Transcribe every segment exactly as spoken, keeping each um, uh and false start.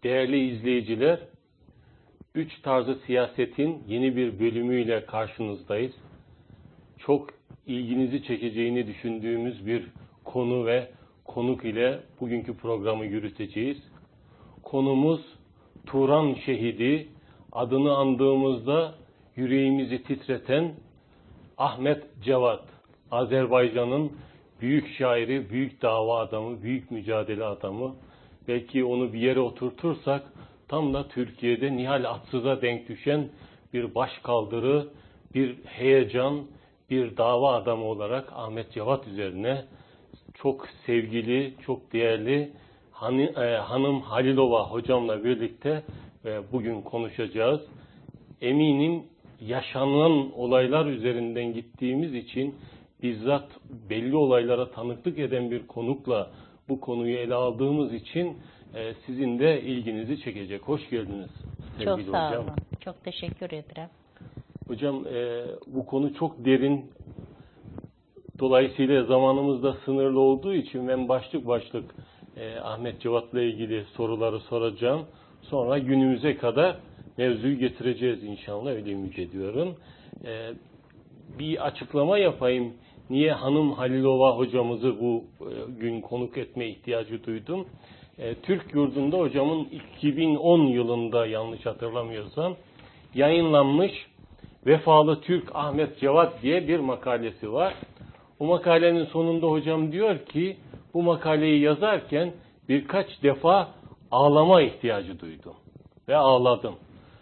Değerli izleyiciler, Üç Tarzı Siyaset'in yeni bir bölümüyle karşınızdayız. Çok ilginizi çekeceğini düşündüğümüz bir konu ve konuk ile bugünkü programı yürüteceğiz. Konumuz Turan şehidi, adını andığımızda yüreğimizi titreten Ahmet Cevat, Azerbaycan'ın büyük şairi, büyük dava adamı, büyük mücadele adamı. Belki onu bir yere oturtursak tam da Türkiye'de Nihal Atsız'a denk düşen bir başkaldırı, bir heyecan, bir dava adamı olarak Ahmet Cevat üzerine çok sevgili, çok değerli hanım Halilova hocamla birlikte bugün konuşacağız. Eminim yaşanan olaylar üzerinden gittiğimiz için bizzat belli olaylara tanıklık eden bir konukla bu konuyu ele aldığımız için e, sizin de ilginizi çekecek. Hoş geldiniz sevgili çok sağ hocam. olun. Çok teşekkür ederim. Hocam e, bu konu çok derin. Dolayısıyla zamanımız da sınırlı olduğu için ben başlık başlık e, Ahmet Cevat'la ilgili soruları soracağım. Sonra günümüze kadar mevzuyu getireceğiz inşallah, öyle ümit ediyorum. E, bir açıklama yapayım. Niye hanım Halilova hocamızı bu e, gün konuk etme ihtiyacı duydum? E, Türk Yurdu'nda hocamın iki bin on yılında, yanlış hatırlamıyorsam, yayınlanmış Vefalı Türk Ahmet Cevat diye bir makalesi var. O makalenin sonunda hocam diyor ki, bu makaleyi yazarken birkaç defa ağlama ihtiyacı duydum ve ağladım.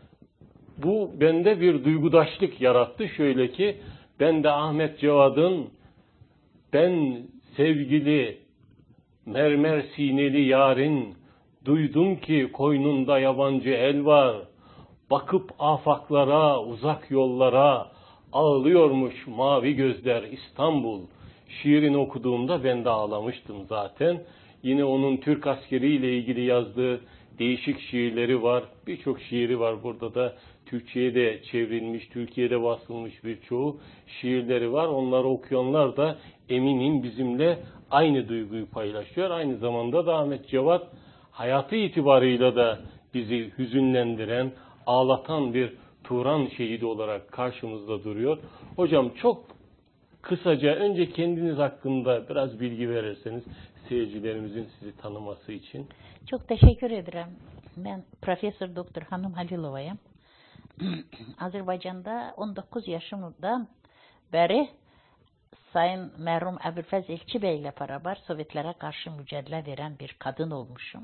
Bu bende bir duygudaşlık yarattı. Şöyle ki, ben de Ahmet Cevat'ın ben sevgili mermer sineli yarın, duydum ki koynunda yabancı el var, bakıp afaklara, uzak yollara, ağlıyormuş mavi gözler İstanbul. Şiirini okuduğumda ben de ağlamıştım zaten. Yine onun Türk askeriyle ilgili yazdığı değişik şiirleri var. Birçok şiiri var burada da. Türkçe'ye de çevrilmiş, Türkiye'de basılmış birçoğu şiirleri var. Onları okuyanlar da eminim bizimle aynı duyguyu paylaşıyor. Aynı zamanda da Ahmet Cevat hayatı itibarıyla da bizi hüzünlendiren, ağlatan bir Turan şehidi olarak karşımızda duruyor. Hocam çok kısaca önce kendiniz hakkında biraz bilgi verirseniz seyircilerimizin sizi tanıması için. Çok teşekkür ederim. Ben Profesör Doktor Hanım Halilova'yım. Azerbaycan'da on dokuz yaşımdan beri Sayın merhum Əbülfəz Elçi Bey ile beraber Sovyetlere karşı mücadele veren bir kadın olmuşum.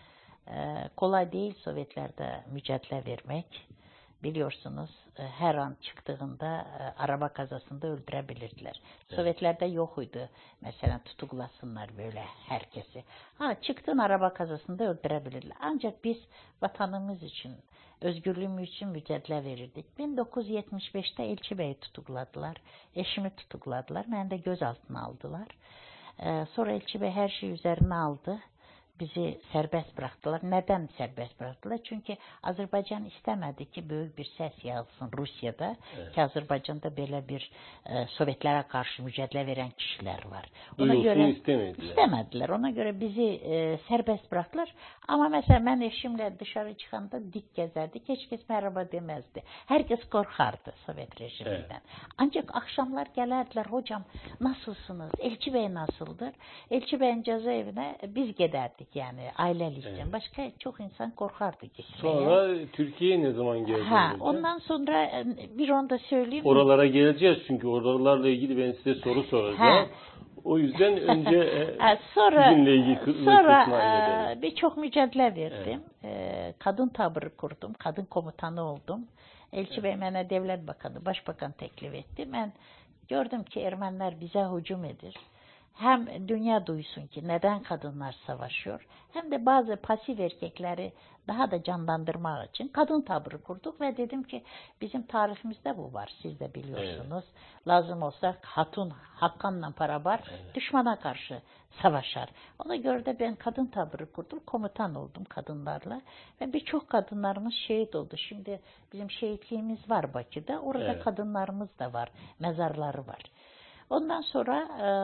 Ee, kolay değil Sovyetlerde mücadele vermek. Biliyorsunuz her an çıktığında araba kazasında öldürebilirdiler. Evet. Sovyetlerde yokuydu. Mesela tutuklasınlar böyle herkesi. Ha, çıktın araba kazasında öldürebilirler. Ancak biz vatanımız için, özgürlüğümüz için mücadele verirdik. bin dokuz yüz yetmiş beşte Elçi Bey'i tutukladılar. Eşimi tutukladılar. Beni de gözaltına aldılar. Ee, sonra Elçi Bey her şeyi üzerine aldı. Bizi serbest bıraktılar. Neden serbest bıraktılar? Çünkü Azerbaycan istemedi ki büyük bir ses yayılsın Rusya'da. Evet. Ki Azerbaycan'da böyle bir e, Sovyetlere karşı mücadele veren kişiler var. Ona Duyulsun göre istemediler. istemediler. Ona göre bizi e, serbest bıraktılar. Ama mesela ben eşimle dışarı çıkanda dik gezerdik. Hiç kimse merhaba demezdi. Herkes korkardı Sovyet rejiminden. Evet. Ancak akşamlar gelirdiler. Hocam nasılsınız? Elçi Bey nasıldır? Elçi Bey'in cezaevine biz giderdik. Yani ailelikten. Evet. Başka çok insan korkardı gitmeye. Sonra Türkiye'ye ne zaman geldiniz? Ha, ondan sonra bir onu da söyleyeyim. Oralara geleceğiz çünkü oralarla ilgili ben size soru soracağım. Ha. O yüzden önce ha, sonra, sizinle ilgili sonra birçok mücadele verdim. Evet. Kadın tabırı kurdum. Kadın komutanı oldum. Elçi evet. Bey bana devlet bakanı, başbakan teklif etti. Ben gördüm ki Ermeniler bize hücum edir. Hem dünya duysun ki neden kadınlar savaşıyor, hem de bazı pasif erkekleri daha da canlandırmak için kadın tavrı kurduk ve dedim ki bizim tarihimizde bu var, siz de biliyorsunuz. Evet. Lazım olsa hatun Hakan'la beraber evet. düşmana karşı savaşar. Ona göre de ben kadın tavrı kurdum, komutan oldum kadınlarla ve birçok kadınlarımız şehit oldu. Şimdi bizim şehitliğimiz var Bakü'de, orada evet. kadınlarımız da var, mezarları var. Ondan sonra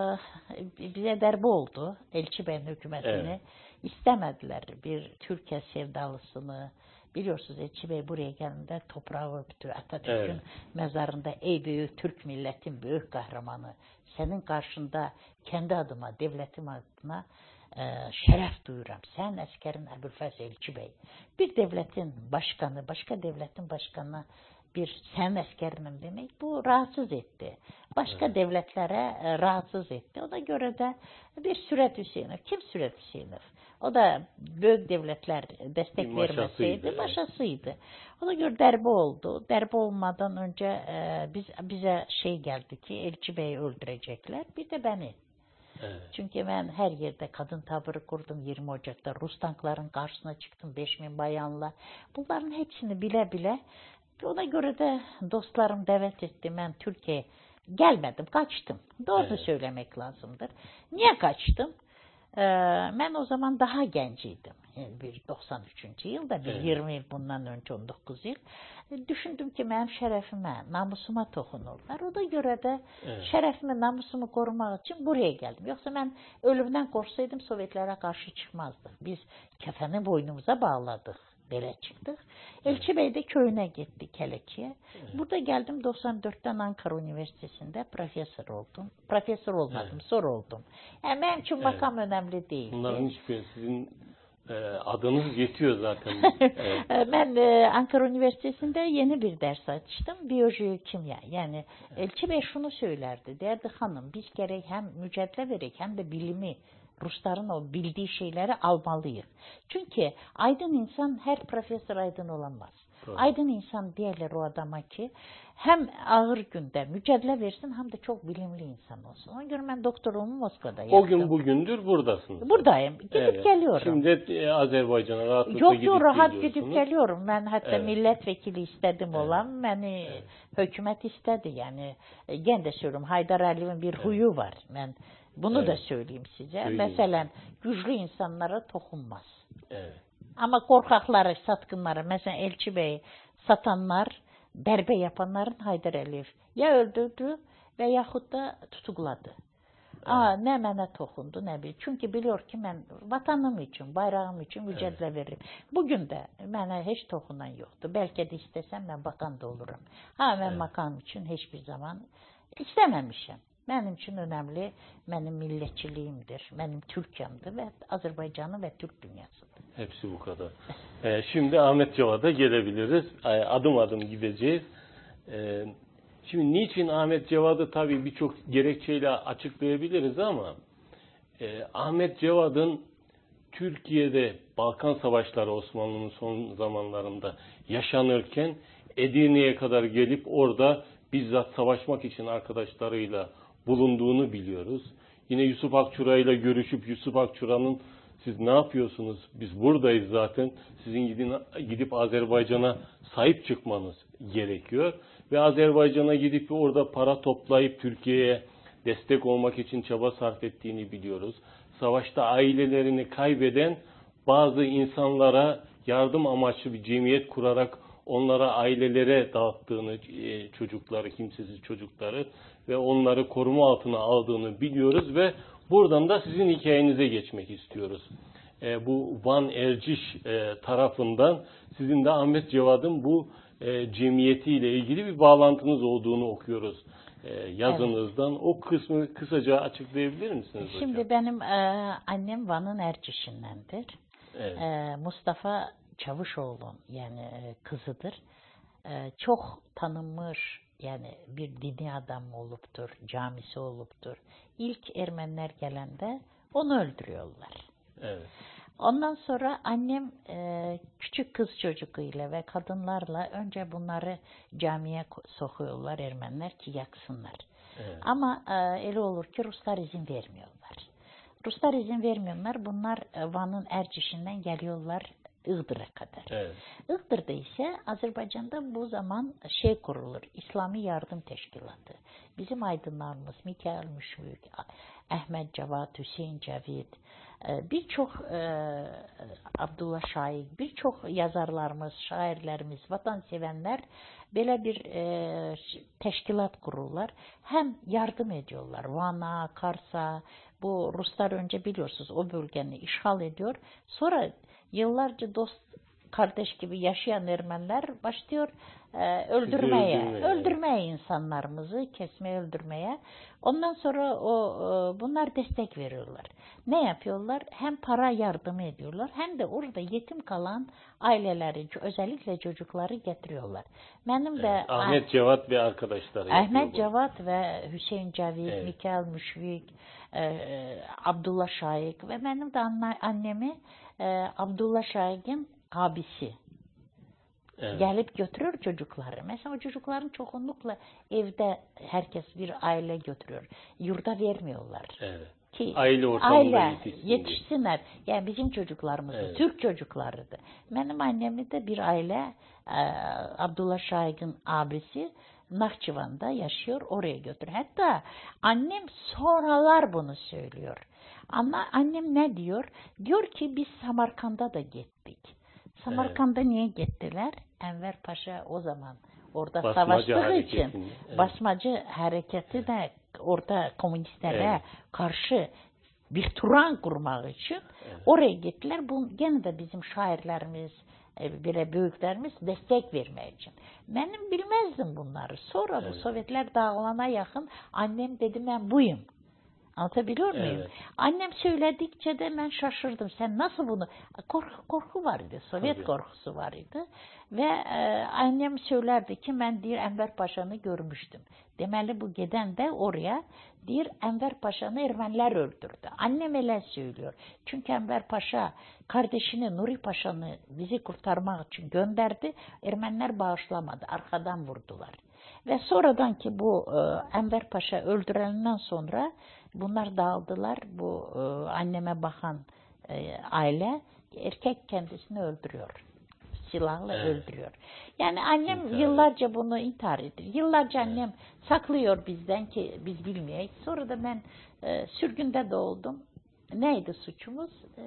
e, bize darbe oldu. Elçi Bey'in hükümetini Evet. istemediler. Bir Türkiye sevdalısını, biliyorsunuz Elçi Bey buraya geldiğinde toprağı öptü. Atatürk'ün Evet. mezarında ey büyük Türk milletin büyük kahramanı, senin karşında kendi adıma, devletim adına e, şeref duyuram. Sen askerin Ebu'l-Fəz Elçi Bey. Bir devletin başkanı, başka devletin başkanına bir sen askerinim demek bu rahatsız etti. Başka Evet. devletlere e, rahatsız etti. Ona göre de bir Süret Hüseyinov. Kim Süret Hüseyinov? O da büyük devletler destek Bir vermeseydi maşasıydı, evet. maşasıydı. Ona göre darbe oldu. Darbe olmadan önce e, biz bize şey geldi ki Elçi Bey'i öldürecekler. Bir de beni. Evet. Çünkü ben her yerde kadın taburu kurdum. yirmi Ocak'ta Rus tankların karşısına çıktım. beş bin bayanla. Bunların hepsini bile bile ona göre de dostlarım davet etti. Ben Türkiye'ye gelmedim. Kaçtım. Doğru Evet. söylemek lazımdır. Niye kaçtım? Ee, ben o zaman daha genciydim. Yani bir doksan üçüncü yılda bir Evet. yirmi yıl bundan önce on dokuz yıl. E, Düşündüm ki benim şerefime, namusuma dokunurlar. O da göre de Evet. şerefimi, namusumu korumak için buraya geldim. Yoksa ben ölümden korksaydım Sovyetlere karşı çıkmazdık. Biz kefeni boynumuza bağladık. Böyle çıktık. Evet. Elçi Bey de köyüne gitti Keleki'ye. Evet. Burada geldim doksan dörtten Ankara Üniversitesi'nde profesör oldum. Profesör olmadım, Evet. sonra oldum. Yani benim için Evet. makam önemli değil. Bunların hiçbir sizin e, adınız yetiyor zaten. Evet. Ben e, Ankara Üniversitesi'nde yeni bir ders açtım. Biyokimya. Yani Elçi Bey şunu söylerdi. Derdi hanım biz gerek hem mücadele verek hem de bilimi Rusların o bildiği şeyleri almalıyız. Çünkü aydın insan her profesör aydın olamaz. Doğru. Aydın insan diyorlar o adama ki hem ağır günde mücadele versin hem de çok bilimli insan olsun. Ona göre ben doktorumu Moskova'da yaptım. O gün bugündür buradasınız. Buradayım. Gidip Evet. geliyorum. Şimdi e, Azerbaycan'a rahatlıkla Yok gidip yok rahat geliyorsunuz. gidip geliyorum. Ben hatta Evet. milletvekili istedim Evet. olan. Beni Evet. hükümet istedi. Yani e, gene de söylüyorum Haydar Ali'nin bir Evet. huyu var. Ben bunu Evet. da söyleyeyim size. Söyleyin. Mesela güçlü insanlara dokunmaz. Evet. Ama korkakları, satkınları, mesela Elçi Bey satanlar, darbe yapanların Haydar Aliyev ya öldürdü veyahut da tutukladı. Evet. Aa, ne bana tokundu ne bil. Çünkü biliyor ki ben vatanım için, bayrağım için mücadele Evet. veririm. Bugün de bana hiç dokunan yoktu. Belki de istesem ben bakan da olurum. Ha ben Evet. makam için hiçbir zaman istememişim. Benim için önemli benim milletçiliğimdir, benim Türkiye'mdir ve Azerbaycan'ı ve Türk dünyasıdır. Hepsi bu kadar. Ee, şimdi Ahmet Cevat'a gelebiliriz. Ee, Adım adım gideceğiz. Ee, şimdi niçin Ahmet Cevat'ı tabii birçok gerekçeyle açıklayabiliriz ama e, Ahmet Cevat'ın Türkiye'de Balkan Savaşları Osmanlı'nın son zamanlarında yaşanırken Edirne'ye kadar gelip orada bizzat savaşmak için arkadaşlarıyla bulunduğunu biliyoruz. Yine Yusuf Akçura ile görüşüp Yusuf Akçura'nın siz ne yapıyorsunuz? Biz buradayız zaten. Sizin gidin, gidip Azerbaycan'a sahip çıkmanız gerekiyor. Ve Azerbaycan'a gidip orada para toplayıp Türkiye'ye destek olmak için çaba sarf ettiğini biliyoruz. Savaşta ailelerini kaybeden bazı insanlara yardım amaçlı bir cemiyet kurarak onlara ailelere dağıttığını, çocukları, kimsesiz çocukları ve onları koruma altına aldığını biliyoruz ve buradan da sizin hikayenize geçmek istiyoruz. E, bu Van Erciş e, tarafından sizin de Ahmet Cevat'ın bu e, cemiyetiyle ilgili bir bağlantınız olduğunu okuyoruz e, yazınızdan. Evet. O kısmı kısaca açıklayabilir misiniz hocam? Şimdi benim e, annem Van'ın Erciş'indendir. Evet. E, Mustafa Çavuşoğlu'nun yani e, kızıdır. E, çok tanınmış yani bir dini adam oluptur, camisi oluptur. İlk Ermeniler gelende onu öldürüyorlar. Evet. Ondan sonra annem e, küçük kız çocukuyla ve kadınlarla önce bunları camiye sokuyorlar Ermeniler ki yaksınlar. Evet. Ama e, öyle olur ki Ruslar izin vermiyorlar. Ruslar izin vermiyorlar. Bunlar e, Van'ın Erciş'inden geliyorlar Iğdır'a kadar. Evet. Iğdır'da ise Azerbaycan'da bu zaman şey kurulur, İslami Yardım Teşkilatı. Bizim aydınlarımız Mikail Müşmük, Ahmet Cevat, Hüseyin Cəvid, e, birçok e, Abdullah Şaiq, birçok yazarlarımız, şairlerimiz, vatansevenler böyle bir e, teşkilat kururlar. Hem yardım ediyorlar. Van'a, Kars'a, bu Ruslar önce biliyorsunuz o bölgeni işgal ediyor. Sonra yıllarca dost kardeş gibi yaşayan Ermeniler başlıyor e, öldürmeye, öldürmeye, öldürmeye insanlarımızı, kesmeye, öldürmeye. Ondan sonra o e, bunlar destek veriyorlar. Ne yapıyorlar? Hem para yardımı ediyorlar, hem de orada yetim kalan aileleri, özellikle çocukları getiriyorlar. Benim de Evet, Ahmet Cevat ve arkadaşları. Ahmet Cevat ve Hüseyin Cəvid, Evet. Mikail Müşvik, e, Abdullah Şaiq ve benim de anne, annemi e, Abdullah Şaiq'in abisi. Evet. Gelip götürüyor çocukları. Mesela o çocukların çoğunlukla evde herkes bir aile götürüyor. Yurda vermiyorlar. Evet. Ki Aile ortamında aile yetişsin yetişsinler. Yani bizim çocuklarımız, Evet. Türk çocuklarıydı. Benim annemi de bir aile e, Abdullah Şaiq'in abisi Nahçıvan'da yaşıyor, oraya götür. Hatta annem sonralar bunu söylüyor. Ama annem ne diyor? Diyor ki biz Samarkand'a da gittik. Samarkand'a evet. Niye gittiler? Enver Paşa o zaman orada Basmacı savaştığı için evet. basmacı hareketi evet. de orada komünistlere evet. karşı bir Turan kurmak için evet. oraya gittiler. Bu gene de bizim şairlerimiz, bile büyüklerimiz destek vermek için. Benim bilmezdim bunları. Sonra evet. bu Sovyetler dağılana yakın annem dedi ben buyum. Anlatabiliyor muyum? Evet. Annem söyledikçe de ben şaşırdım. Sen nasıl bunu? Korku, korku vardı. Sovyet Tabii. korkusu vardı. Ve e, annem söylerdi ki ben diyor Enver Paşa'nı görmüştüm. Demeli bu giden de oraya diyor Enver Paşa'nı Ermeniler öldürdü. Annem öyle söylüyor. Çünkü Enver Paşa kardeşini Nuri Paşa'nı bizi kurtarmak için gönderdi. Ermeniler bağışlamadı. Arkadan vurdular. Ve sonradan ki bu e, Enver Paşa öldürülenden sonra bunlar dağıldılar. Bu e, anneme bakan e, aile erkek kendisini öldürüyor. Silahla evet. öldürüyor. Yani annem intihar yıllarca et. bunu intihar ediyor. Yıllarca evet. annem saklıyor bizden ki biz bilmeyiz. Sonra da ben e, sürgünde doğdum. Neydi suçumuz? E,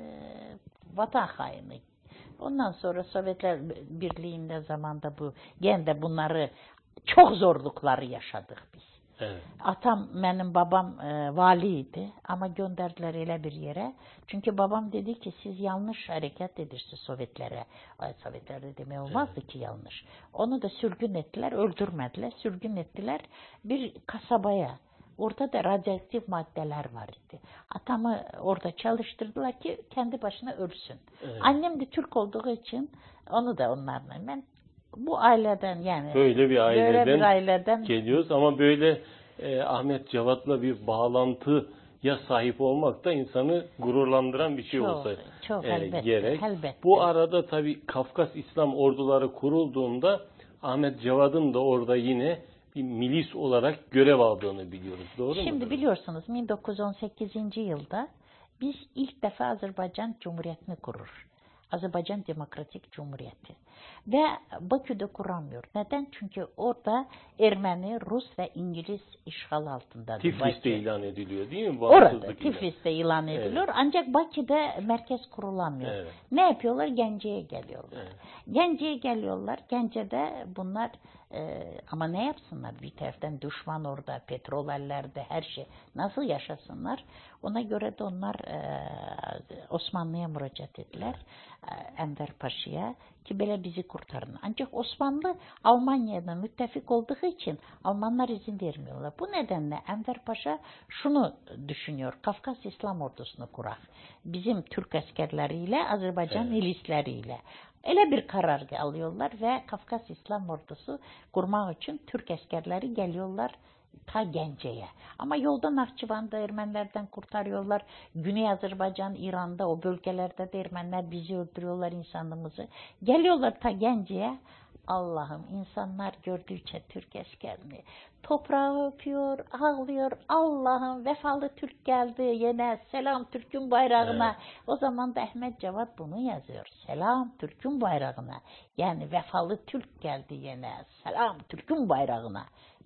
vatan haini. Ondan sonra Sovyetler Birliği'nde zamanda bu gene de bunları çok zorlukları yaşadık biz. Evet. Atam, benim babam e, valiydi ama gönderdiler öyle bir yere. Çünkü babam dedi ki siz yanlış hareket edirsiniz Sovyetlere. Ay, Sovyetlere demeye olmazdı evet. ki yanlış. Onu da sürgün ettiler, öldürmediler. Sürgün ettiler bir kasabaya. Orada da radyoaktif maddeler vardı. Atamı orada çalıştırdılar ki kendi başına ölsün. Evet. Annem de Türk olduğu için onu da onlarla ben bu aileden yani böyle bir aileden, böyle bir aileden geliyoruz ama böyle e, Ahmet Cevat'la bir bağlantıya sahip olmak da insanı gururlandıran bir şey çok, olsa çok, e, elbette, gerek. Elbette. Bu arada tabii Kafkas İslam orduları kurulduğunda Ahmet Cevat'ın da orada yine bir milis olarak görev aldığını biliyoruz. Doğru mu? Şimdi biliyorsunuz bin dokuz yüz on sekizinci yılda biz ilk defa Azerbaycan Cumhuriyeti'ni kurur. Azerbaycan Demokratik Cumhuriyeti. Ve Bakü'de kuramıyor. Neden? Çünkü orada Ermeni, Rus ve İngiliz işgal altında. Tiflis'te ilan ediliyor değil mi? Orada Tiflis'te ilan ediliyor. Evet. Ancak Bakü'de merkez kurulamıyor. Evet. Ne yapıyorlar? Gence'ye geliyorlar. Evet. Gence'ye geliyorlar. Gence'de bunlar e, ama ne yapsınlar? Bir taraftan düşman orada, petrol ellerde, her şey. Nasıl yaşasınlar? Ona göre de onlar e, Osmanlı'ya müracaat ettiler. E, Enver Paşa'ya ki böyle bizi kurtarın. Ancak Osmanlı Almanya'dan müttefik olduğu için Almanlar izin vermiyorlar. Bu nedenle Enver Paşa şunu düşünüyor. Kafkas İslam ordusunu kurar. Bizim Türk askerleriyle, Azerbaycan evet. milisleriyle. Öyle bir karar alıyorlar ve Kafkas İslam ordusu kurmak için Türk askerleri geliyorlar ta Gence'ye. Ama yolda Nahçıvan'da Ermenilerden kurtarıyorlar. Güney Azerbaycan, İran'da o bölgelerde de Ermeniler bizi öldürüyorlar insanımızı. Geliyorlar ta Gence'ye. Allah'ım insanlar gördükçe Türk askerini toprağı öpüyor, ağlıyor. Allah'ım vefalı Türk geldi yine selam Türk'ün bayrağına. Evet. O zaman da Ahmet Cevat bunu yazıyor. Selam Türk'ün bayrağına. Yani vefalı Türk geldi yine selam Türk'ün bayrağına.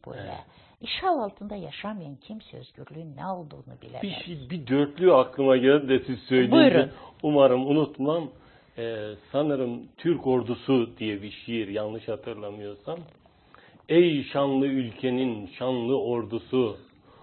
böyle. Evet. İşgal altında yaşamayan kimse özgürlüğün ne olduğunu bilemez. Bir, şey, bir dörtlü aklıma geldi de siz söyleyince Buyurun. umarım unutmam. Ee, sanırım Türk Ordusu diye bir şiir, yanlış hatırlamıyorsam. Ey şanlı ülkenin şanlı ordusu,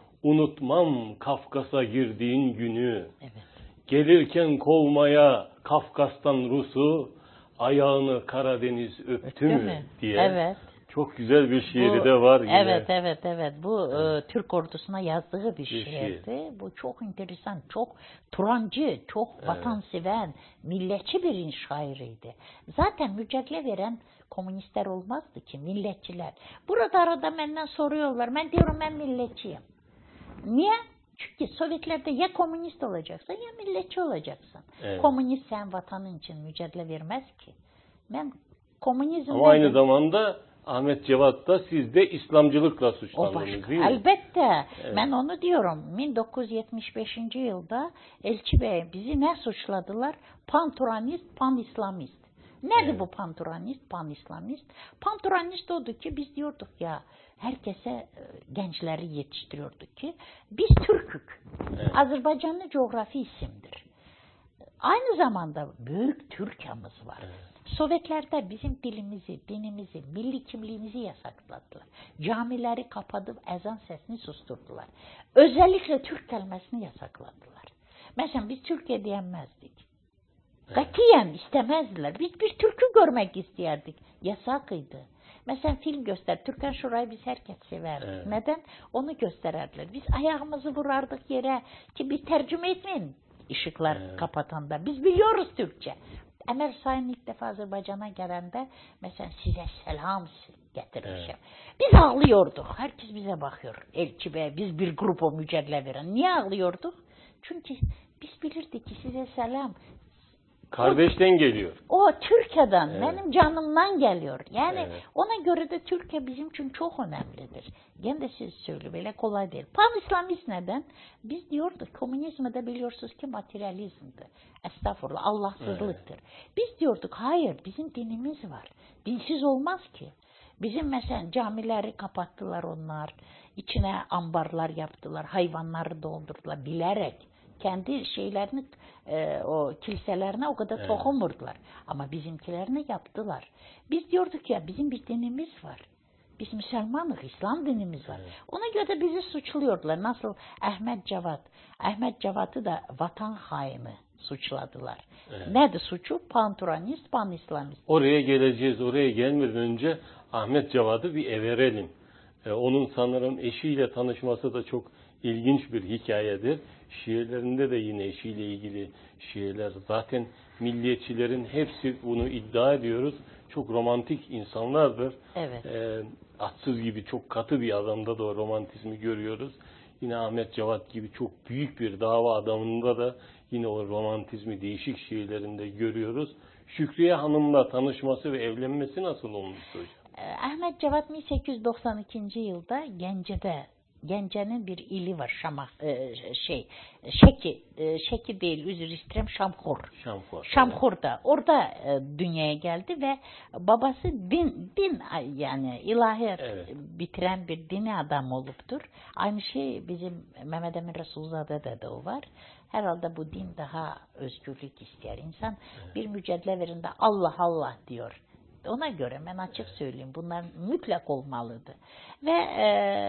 unutmam Kafkas'a girdiğin günü. Evet. Gelirken kovmaya Kafkas'tan Rus'u, ayağını Karadeniz öptü, Öptü mü mü? diye. Evet. Çok güzel bir şiiri Bu- de var yine. Evet, evet, evet. Bu Evet. e, Türk ordusuna yazdığı bir Bir şiir. şiirdi. Bu çok enteresan, çok Turancı, çok Evet. vatanseven, milletçi bir şairiydi. Zaten mücadele veren komünistler olmazdı ki, milletçiler. Burada arada benden soruyorlar. Ben diyorum ben milletçiyim. Niye? Çünkü Sovyetlerde ya komünist olacaksın ya milletçi olacaksın. Evet. Komünist sen vatanın için mücadele vermez ki. Ben komünizm Ama aynı dedim. zamanda Ahmet Cevat da siz de İslamcılıkla O suçlandınız başka. değil mi? Elbette. Evet. Ben onu diyorum. bin dokuz yüz yetmiş beşinci yılda Elçi Bey bizi ne suçladılar? Panturanist, pan-İslamist. Nedir Evet. bu panturanist, pan-İslamist? Panturanist oldu ki biz diyorduk ya herkese e, gençleri yetiştiriyorduk ki biz Türk'ük. Evet. Azerbaycanlı coğrafi isimdir. Aynı zamanda büyük Türkiye'miz var. Evet. Sovyetlerde bizim dilimizi, dinimizi, milli kimliğimizi yasakladılar. Camileri kapatıp ezan sesini susturdular. Özellikle Türk kelimesini yasakladılar. Mesela biz Türkiye diyemezdik. Katiyen istemezdiler. Biz bir Türk'ü görmek isterdik. Yasakıydı. Mesela film göster. Türkan Şoray'ı biz herkes severdik. Evet. Neden? Onu göstererdiler. Biz ayağımızı vurardık yere ki bir tercüme etmeyin ışıklar Evet. kapatan da. Biz biliyoruz Türkçe. Emel Sayın ilk defa Azerbaycan'a gelende mesela size selam getirmişim. Evet. Biz ağlıyorduk. Herkes bize bakıyor. Elçi Bey, biz bir grup mücadele veren. Niye ağlıyorduk? Çünkü biz bilirdik ki size selam. Kardeşten geliyor. O Türkiye'den, Evet. benim canımdan geliyor. Yani Evet. ona göre de Türkiye bizim için çok önemlidir. Gene de siz söyle, böyle kolay değil. Pan-İslamist neden? Biz diyorduk, komünizmi de biliyorsunuz ki materyalizmdir. Estağfurullah, Allahsızlıktır. Biz diyorduk, hayır bizim dinimiz var. Dinsiz olmaz ki. Bizim mesela camileri kapattılar onlar. İçine ambarlar yaptılar, hayvanları doldurdular bilerek. Kendi şeylerini, e, o kiliselerine o kadar Evet. tohum vurdular. Ama bizimkilerine yaptılar. Biz diyorduk ya bizim bir dinimiz var. Biz Müslümanız, İslam dinimiz var. Evet. Ona göre bizi suçluyordular. Nasıl Ahmet Cevat. Ahmet Cevat'ı da vatan haini suçladılar. Evet. Nedir suçu? Panturanist, pan-İslamist. Oraya geleceğiz. Oraya gelmeden önce Ahmet Cevat'ı bir everelim. Ee, onun sanırım eşiyle tanışması da çok ilginç bir hikayedir. Şiirlerinde de yine eşiyle ilgili şiirler. Zaten milliyetçilerin hepsi bunu iddia ediyoruz. Çok romantik insanlardır. Evet. Ee, atsız gibi çok katı bir adamda da o romantizmi görüyoruz. Yine Ahmet Cevat gibi çok büyük bir dava adamında da yine o romantizmi değişik şiirlerinde görüyoruz. Şükriye Hanım'la tanışması ve evlenmesi nasıl olmuştu hocam? Ahmet Cevat bin sekiz yüz doksan ikinci yılda Gence'de, Gence'nin bir ili var, Şamah, e, şey, Şeki, e, Şeki değil, özür isterim, Şamhur. Şamhur. Şamhur'da, orada e, dünyaya geldi ve babası din, din yani ilahiyat Evet. bitiren bir dini adam oluptur. Aynı şey bizim Mehmet Emin Resulzade'de de o var. Herhalde bu din daha özgürlük ister. İnsan Evet. bir mücadele verinde Allah Allah diyor. Ona göre ben açık söyleyeyim bunlar mutlak olmalıdır. Ve e,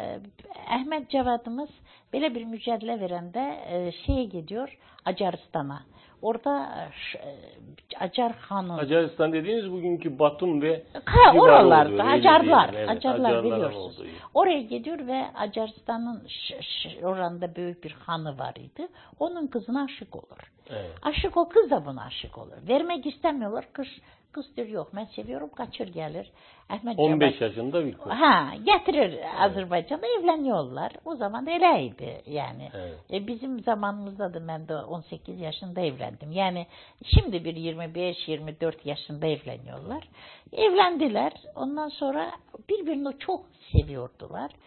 Ahmet Cevat'ımız böyle bir mücadele verende e, şeye gidiyor Acaristan'a. Orada e, Acar Han'ın Acaristan dediğiniz bugünkü Batum ve Ha, civarı oralarda oluyor, öyle Acarlar, diyelim. Evet, Acarlar Acarların biliyorsunuz. olduğu yer. Oraya gidiyor ve Acaristan'ın ş- ş- oranda büyük bir hanı var idi. Onun kızına aşık olur. Evet. Aşık o kız da buna aşık olur. Vermek istemiyorlar. Kız, kız diyor yok ben seviyorum kaçır gelir. Ahmet on beş Cevat- yaşında bir kız. Ha getirir Azerbaycan'da evleniyorlar. O zaman öyleydi yani. Evet. E, bizim zamanımızda da ben de on sekiz yaşında evlendim. Yani şimdi bir yirmi beş yirmi dört yaşında evleniyorlar. Evlendiler. Ondan sonra birbirini çok seviyordular.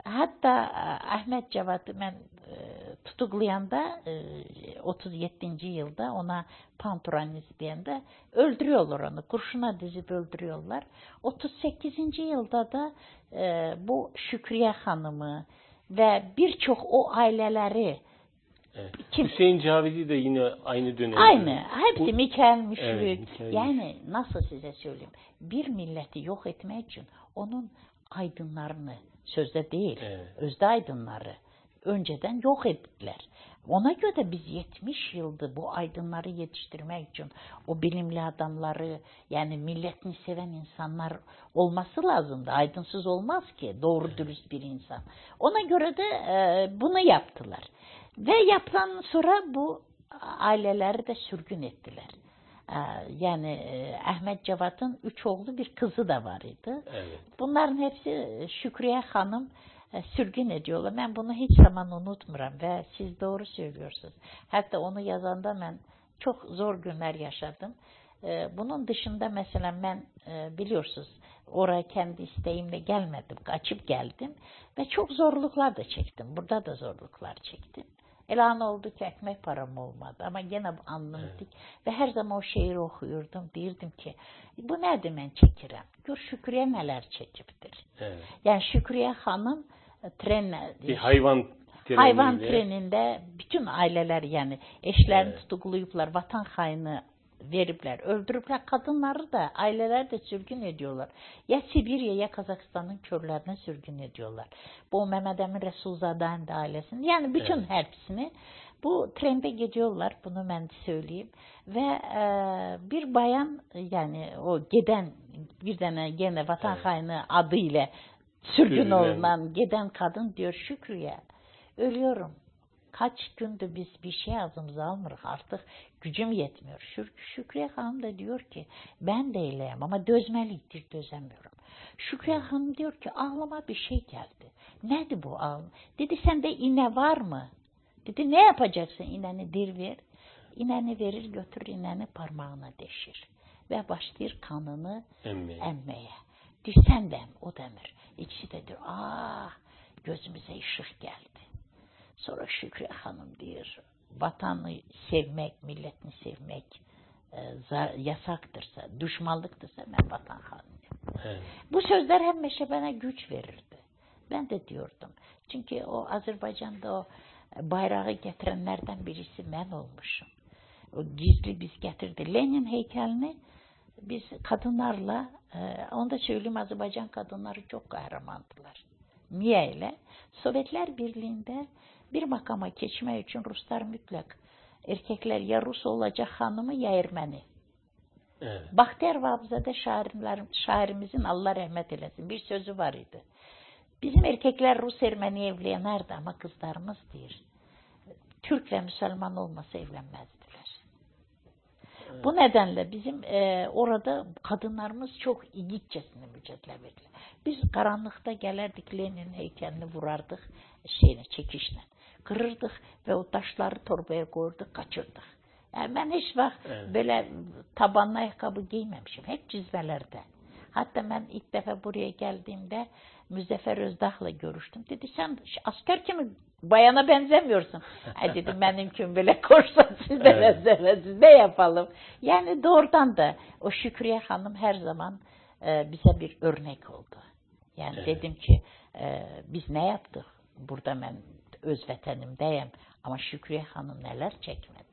Hatta e, Ahmet Cevat'ı ben e, tutuklayanda e, otuz yedinci yılda ona Panturanist diyende öldürüyorlar onu. Kurşuna dizip öldürüyorlar. otuz sekizinci yılda da e, bu Şükriye Hanım'ı ve birçok o aileleri Evet. kim? Hüseyin Cavidi de yine aynı dönemde. Aynı. Hepsi Mikail Müşfik. Evet, Mikail yani nasıl size söyleyeyim? Bir milleti yok etmek için onun aydınlarını, sözde değil, Evet. özde aydınları önceden yok ettiler. Ona göre biz yetmiş yıldır bu aydınları yetiştirmek için o bilimli adamları, yani milletini seven insanlar olması lazımdı. Aydınsız olmaz ki doğru Evet. dürüst bir insan. Ona göre de e, bunu yaptılar. Ve yapılan sonra bu aileleri de sürgün ettiler. Ee, Yani e, Ahmet Cevat'ın üç oğlu bir kızı da var idi. Evet. Bunların hepsi e, Şükriye Hanım e, sürgün ediyorlar. Ben bunu hiç zaman unutmuram ve siz doğru söylüyorsunuz. Hatta onu yazanda ben çok zor günler yaşadım. E, Bunun dışında mesela ben e, biliyorsunuz oraya kendi isteğimle gelmedim. Kaçıp geldim ve çok zorluklar da çektim. Burada da zorluklar çektim. Elan oldu ki ekmek param olmadı ama gene anladık Evet. ve her zaman o şiiri okuyordum. Derdim ki bu nerede ben çekirem? Gör Şükriye neler çekiptir. Evet. Yani Şükriye Hanım e, tren Bir hayvan treniyle. hayvan treninde bütün aileler yani eşlerini Evet. tutuklayıplar, vatan haini veripler, öldürüpler, kadınları da aileler de sürgün ediyorlar. Ya Sibirya ya Kazakistan'ın körlerine sürgün ediyorlar. Bu Mehmet Emin Resulzade'nin de ailesini yani bütün Evet. hepsini bu trende gidiyorlar, bunu ben söyleyeyim. Ve e, bir bayan yani o giden bir tane gene vatan Evet. haini adıyla sürgün Sürgünen. olunan giden kadın diyor Şükriye ölüyorum. Kaç gündür biz bir şey ağzımıza almırıq artık gücüm yetmiyor. Şük Şükriye Hanım da diyor ki ben de eyleyim ama dözmeliydir dözemiyorum. Şükriye Evet. Hanım diyor ki ağlama bir şey geldi. Nedir bu ağlama? Dedi sende iğne var mı? Dedi ne yapacaksın iğneni dir ver. İğneni verir götürür iğneni parmağına deşir. Ve başlar kanını Emmeye. emmeye. Diyor sen de em, o demir. İkisi de diyor ah gözümüze ışık geldi. Sonra Şükriye Hanım diyor, vatanı sevmek, milletini sevmek e, yasaktırsa, düşmanlıktırsa ben vatan hanıyım. Evet. Bu sözler hemmeşe bana güç verirdi. Ben de diyordum. Çünkü o Azerbaycan'da o bayrağı getirenlerden birisi ben olmuşum. O gizli biz getirdi. Lenin heykelini biz kadınlarla, e, onu da söyleyeyim Azerbaycan kadınları çok kahramandılar. Niye öyle? Sovyetler Birliği'nde bir makama geçmek için Ruslar mutlak erkekler ya Rus olacak hanımı ya Ermeni. Evet. Bahtiyar Vahapzade şairimizin Allah rahmet eylesin bir sözü var idi. Bizim erkekler Rus Ermeni evlenirdi ama kızlarımız değil. Türk ve Müslüman olmasa evlenmezdiler. Evet. Bu nedenle bizim e, orada kadınlarımız çok yiğitçesine mücadele verdiler. Biz karanlıkta gelirdik Lenin heykelini vurardık şeyine çekişle. Kırırdık ve o taşları torbaya koyurduk kaçırdık. Yani ben hiç vakt evet. böyle tabanlı ayakkabı giymemişim. Hep cizmelerde. Hatta ben ilk defa buraya geldiğimde Müzeffer Özdağ'la görüştüm. Dedi sen asker kimi bayana benzemiyorsun. Ay dedim benimkim böyle korsan siz de evet. benzemez. Ne yapalım? Yani doğrudan da o Şükriye Hanım her zaman e, bize bir örnek oldu. Yani evet. dedim ki e, biz ne yaptık? Burada ben öz vatanımdayım ama Şükriye Hanım neler çekmedi.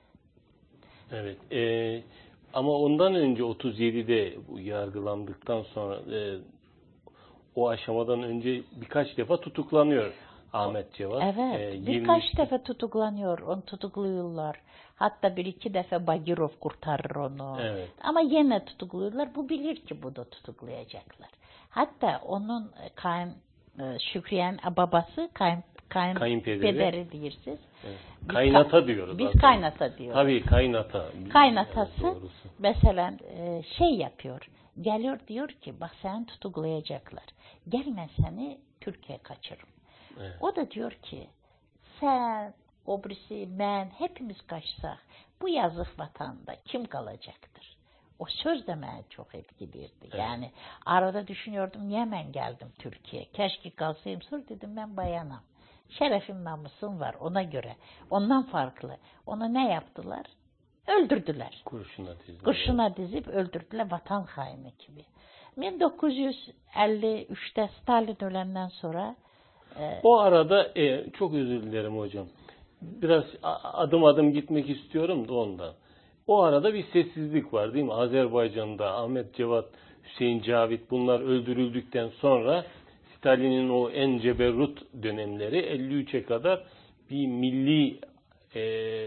Evet. E, ama ondan önce otuz yedide bu yargılandıktan sonra e, o aşamadan önce birkaç defa tutuklanıyor Ahmet Cevat. Evet. E, birkaç yirmi defa tutuklanıyor. Onu tutukluyorlar. Hatta bir iki defa Bagirov kurtarır onu. Evet. Ama yine tutukluyorlar. Bu bilir ki bu da tutuklayacaklar. Hatta onun kayın Şükriye'nin babası kayın Kayın, Kayınpederi diyorsunuz. Evet. Kaynata ka diyoruz. Biz zaten. Kaynata diyoruz. Tabii kaynata. Kaynatası evet, mesela şey yapıyor. Geliyor diyor ki bak seni tutuklayacaklar. Gelme seni Türkiye'ye kaçırırım. Evet. O da diyor ki sen, obrisi, ben hepimiz kaçsak bu yazık vatanda kim kalacaktır? O söz de beni çok etkilirdi. Evet. Yani arada düşünüyordum niye ben geldim Türkiye'ye. Keşke kalsayım. Sonra dedim ben bayanım. Şerefim namusum var ona göre. Ondan farklı. Ona ne yaptılar? Öldürdüler. Kurşuna dizip. Kurşuna dizip öldürdüler vatan haini gibi. bin dokuz yüz elli üçte Stalin ölenden sonra e, O arada e, çok özür dilerim hocam. Biraz a- adım adım gitmek istiyorum da ondan. O arada bir sessizlik var değil mi? Azerbaycan'da Ahmet Cevat, Hüseyin Cavit bunlar öldürüldükten sonra Stalin'in o en ceberrut dönemleri elli üçe kadar bir milli e,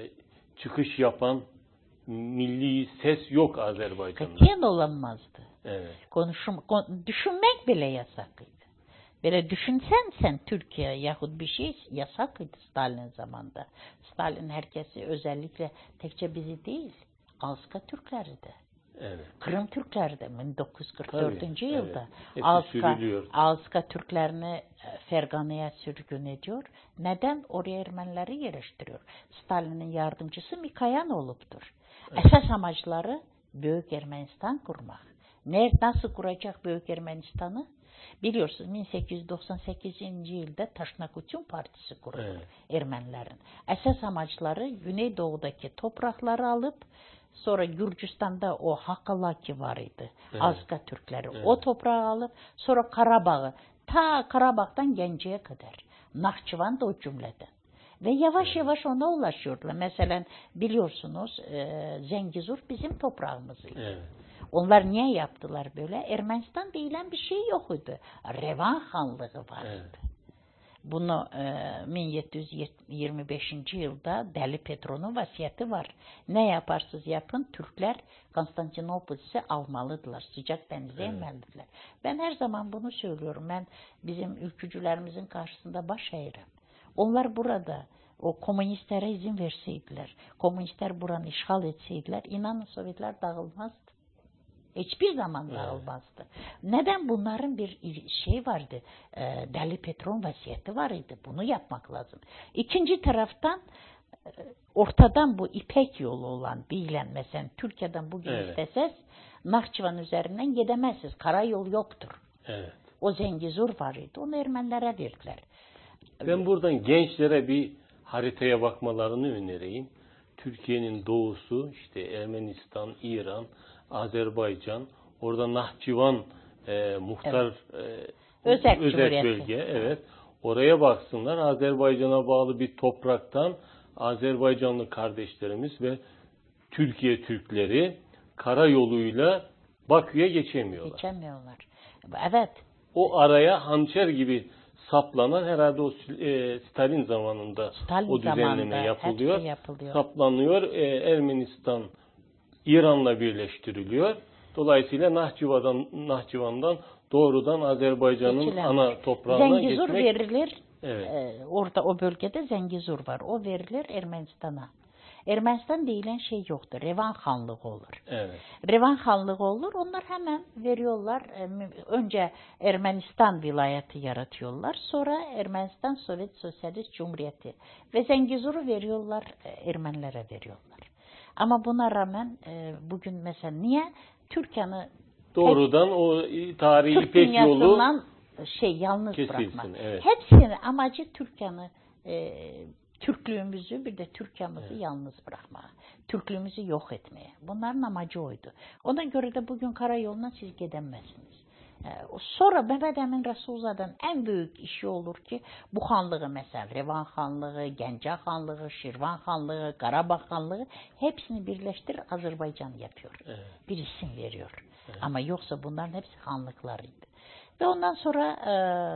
çıkış yapan milli ses yok Azerbaycan'da. katiyen olamazdı. Evet. Konuşum, kon- düşünmek bile yasaklıydı. Böyle düşünsen sen Türkiye yahut bir şey yasaklıydı Stalin zamanında. Stalin herkesi özellikle tekçe bizi değil, Alska Türkleri de. Evet. Kırım Türkleri de bin dokuz yüz kırk dördüncü Tabii, yılda evet. Hepsi Alska, sürülüyor. Alska Türklerini e, Fergana'ya sürgün ediyor. Neden? Oraya Ermenileri yerleştiriyor. Stalin'in yardımcısı Mikoyan oluptur. Evet. Esas amaçları Büyük Ermenistan kurmak. Nerede, nasıl kuracak Büyük Ermenistan'ı? Biliyorsunuz bin sekiz yüz doksan sekizinci yılda Taşnakutyun Partisi kurulur Evet. Ermenilerin. Esas amaçları Güneydoğu'daki toprakları alıp sonra Gürcistan'da o Hakalaki var idi. Evet. Azka Türkleri. Evet. O toprağı alıp sonra Karabağ'ı ta Karabağ'dan Gence'ye kadar. Nahçıvan da o cümleden. Ve yavaş Evet. yavaş ona ulaşıyorlar. Mesela biliyorsunuz e, Zengizur bizim toprağımızıydı. Evet. Onlar niye yaptılar böyle? Ermenistan denilen bir şey yok idi. Revan Hanlığı vardı. Evet. Bunu e, bin yedi yüz yirmi beşinci yılda Deli Petro'nun vasiyeti var. Ne yaparsınız yapın Türkler Konstantinopol'ü almalıdılar. Sıcak denize Evet. inmelidirler. Ben her zaman bunu söylüyorum. Ben bizim ülkücülerimizin karşısında baş eğerim. Onlar burada o komünistlere izin verseydiler, komünistler buranı işgal etseydiler, inanın Sovyetler dağılmazdı. Hiçbir zaman Evet. dağılmazdı. Neden? Bunların bir şey vardı. E, Deli Petron vasiyeti var idi. Bunu yapmak lazım. İkinci taraftan e, ortadan bu İpek yolu olan bilen mesela Türkiye'den bugün Evet. isteseniz Nahçıvan üzerinden gidemezsiniz. Karayol yoktur. Evet. O Zengizur var idi. Onu Ermenilere verdiler. Ben buradan gençlere bir haritaya bakmalarını önereyim. Türkiye'nin doğusu, işte Ermenistan, İran, Azerbaycan, orada Nahçıvan e, muhtar Evet. e, Özerk özerk Cumhuriyeti. bölge, evet. Oraya baksınlar. Azerbaycan'a bağlı bir topraktan Azerbaycanlı kardeşlerimiz ve Türkiye Türkleri karayoluyla Bakü'ye geçemiyorlar. Geçemiyorlar. Evet. O araya hançer gibi saplanan herhalde o e, Stalin zamanında Stalin o düzenleme zamanında yapılıyor. hepsi yapılıyor. Saplanıyor. E, Ermenistan İran'la birleştiriliyor. Dolayısıyla Nahçıvan'dan, Nahçıvan'dan doğrudan Azerbaycan'ın Geçilen. ana toprağına Zengizur geçmek. verilir. Evet. E, orada o bölgede Zengizur var. O verilir Ermenistan'a. Ermenistan denilen şey yoktur. Revan Hanlığı olur. Evet. Revan Hanlığı olur. Onlar hemen veriyorlar. Önce Ermenistan vilayeti yaratıyorlar. Sonra Ermenistan Sovyet Sosyalist Cumhuriyeti. Ve Zengizur'u veriyorlar. Ermenilere veriyorlar. Ama buna rağmen bugün mesela niye Türkiye'nin Doğrudan o tarihi Türk İpek yolu dünyasından şey yalnız kesilsin, bırakmak. evet. Hepsinin amacı Türkiye'nin e, Türklüğümüzü bir de Türkiye'mizi Evet. yalnız bırakmaya. Türklüğümüzü yok etmeye. Bunların amacı oydu. Ona göre de bugün karayoluna siz gidemezsiniz. E, sonra Mehmet Emin Resulzada'nın en büyük işi olur ki bu hanlığı mesela Revan Hanlığı, Gence Hanlığı, Şirvan Hanlığı, Karabağ Hanlığı hepsini birleştir Azerbaycan yapıyor. Evet. Bir isim veriyor. Evet. Ama yoksa bunların hepsi hanlıklarıydı. Ve ondan sonra e,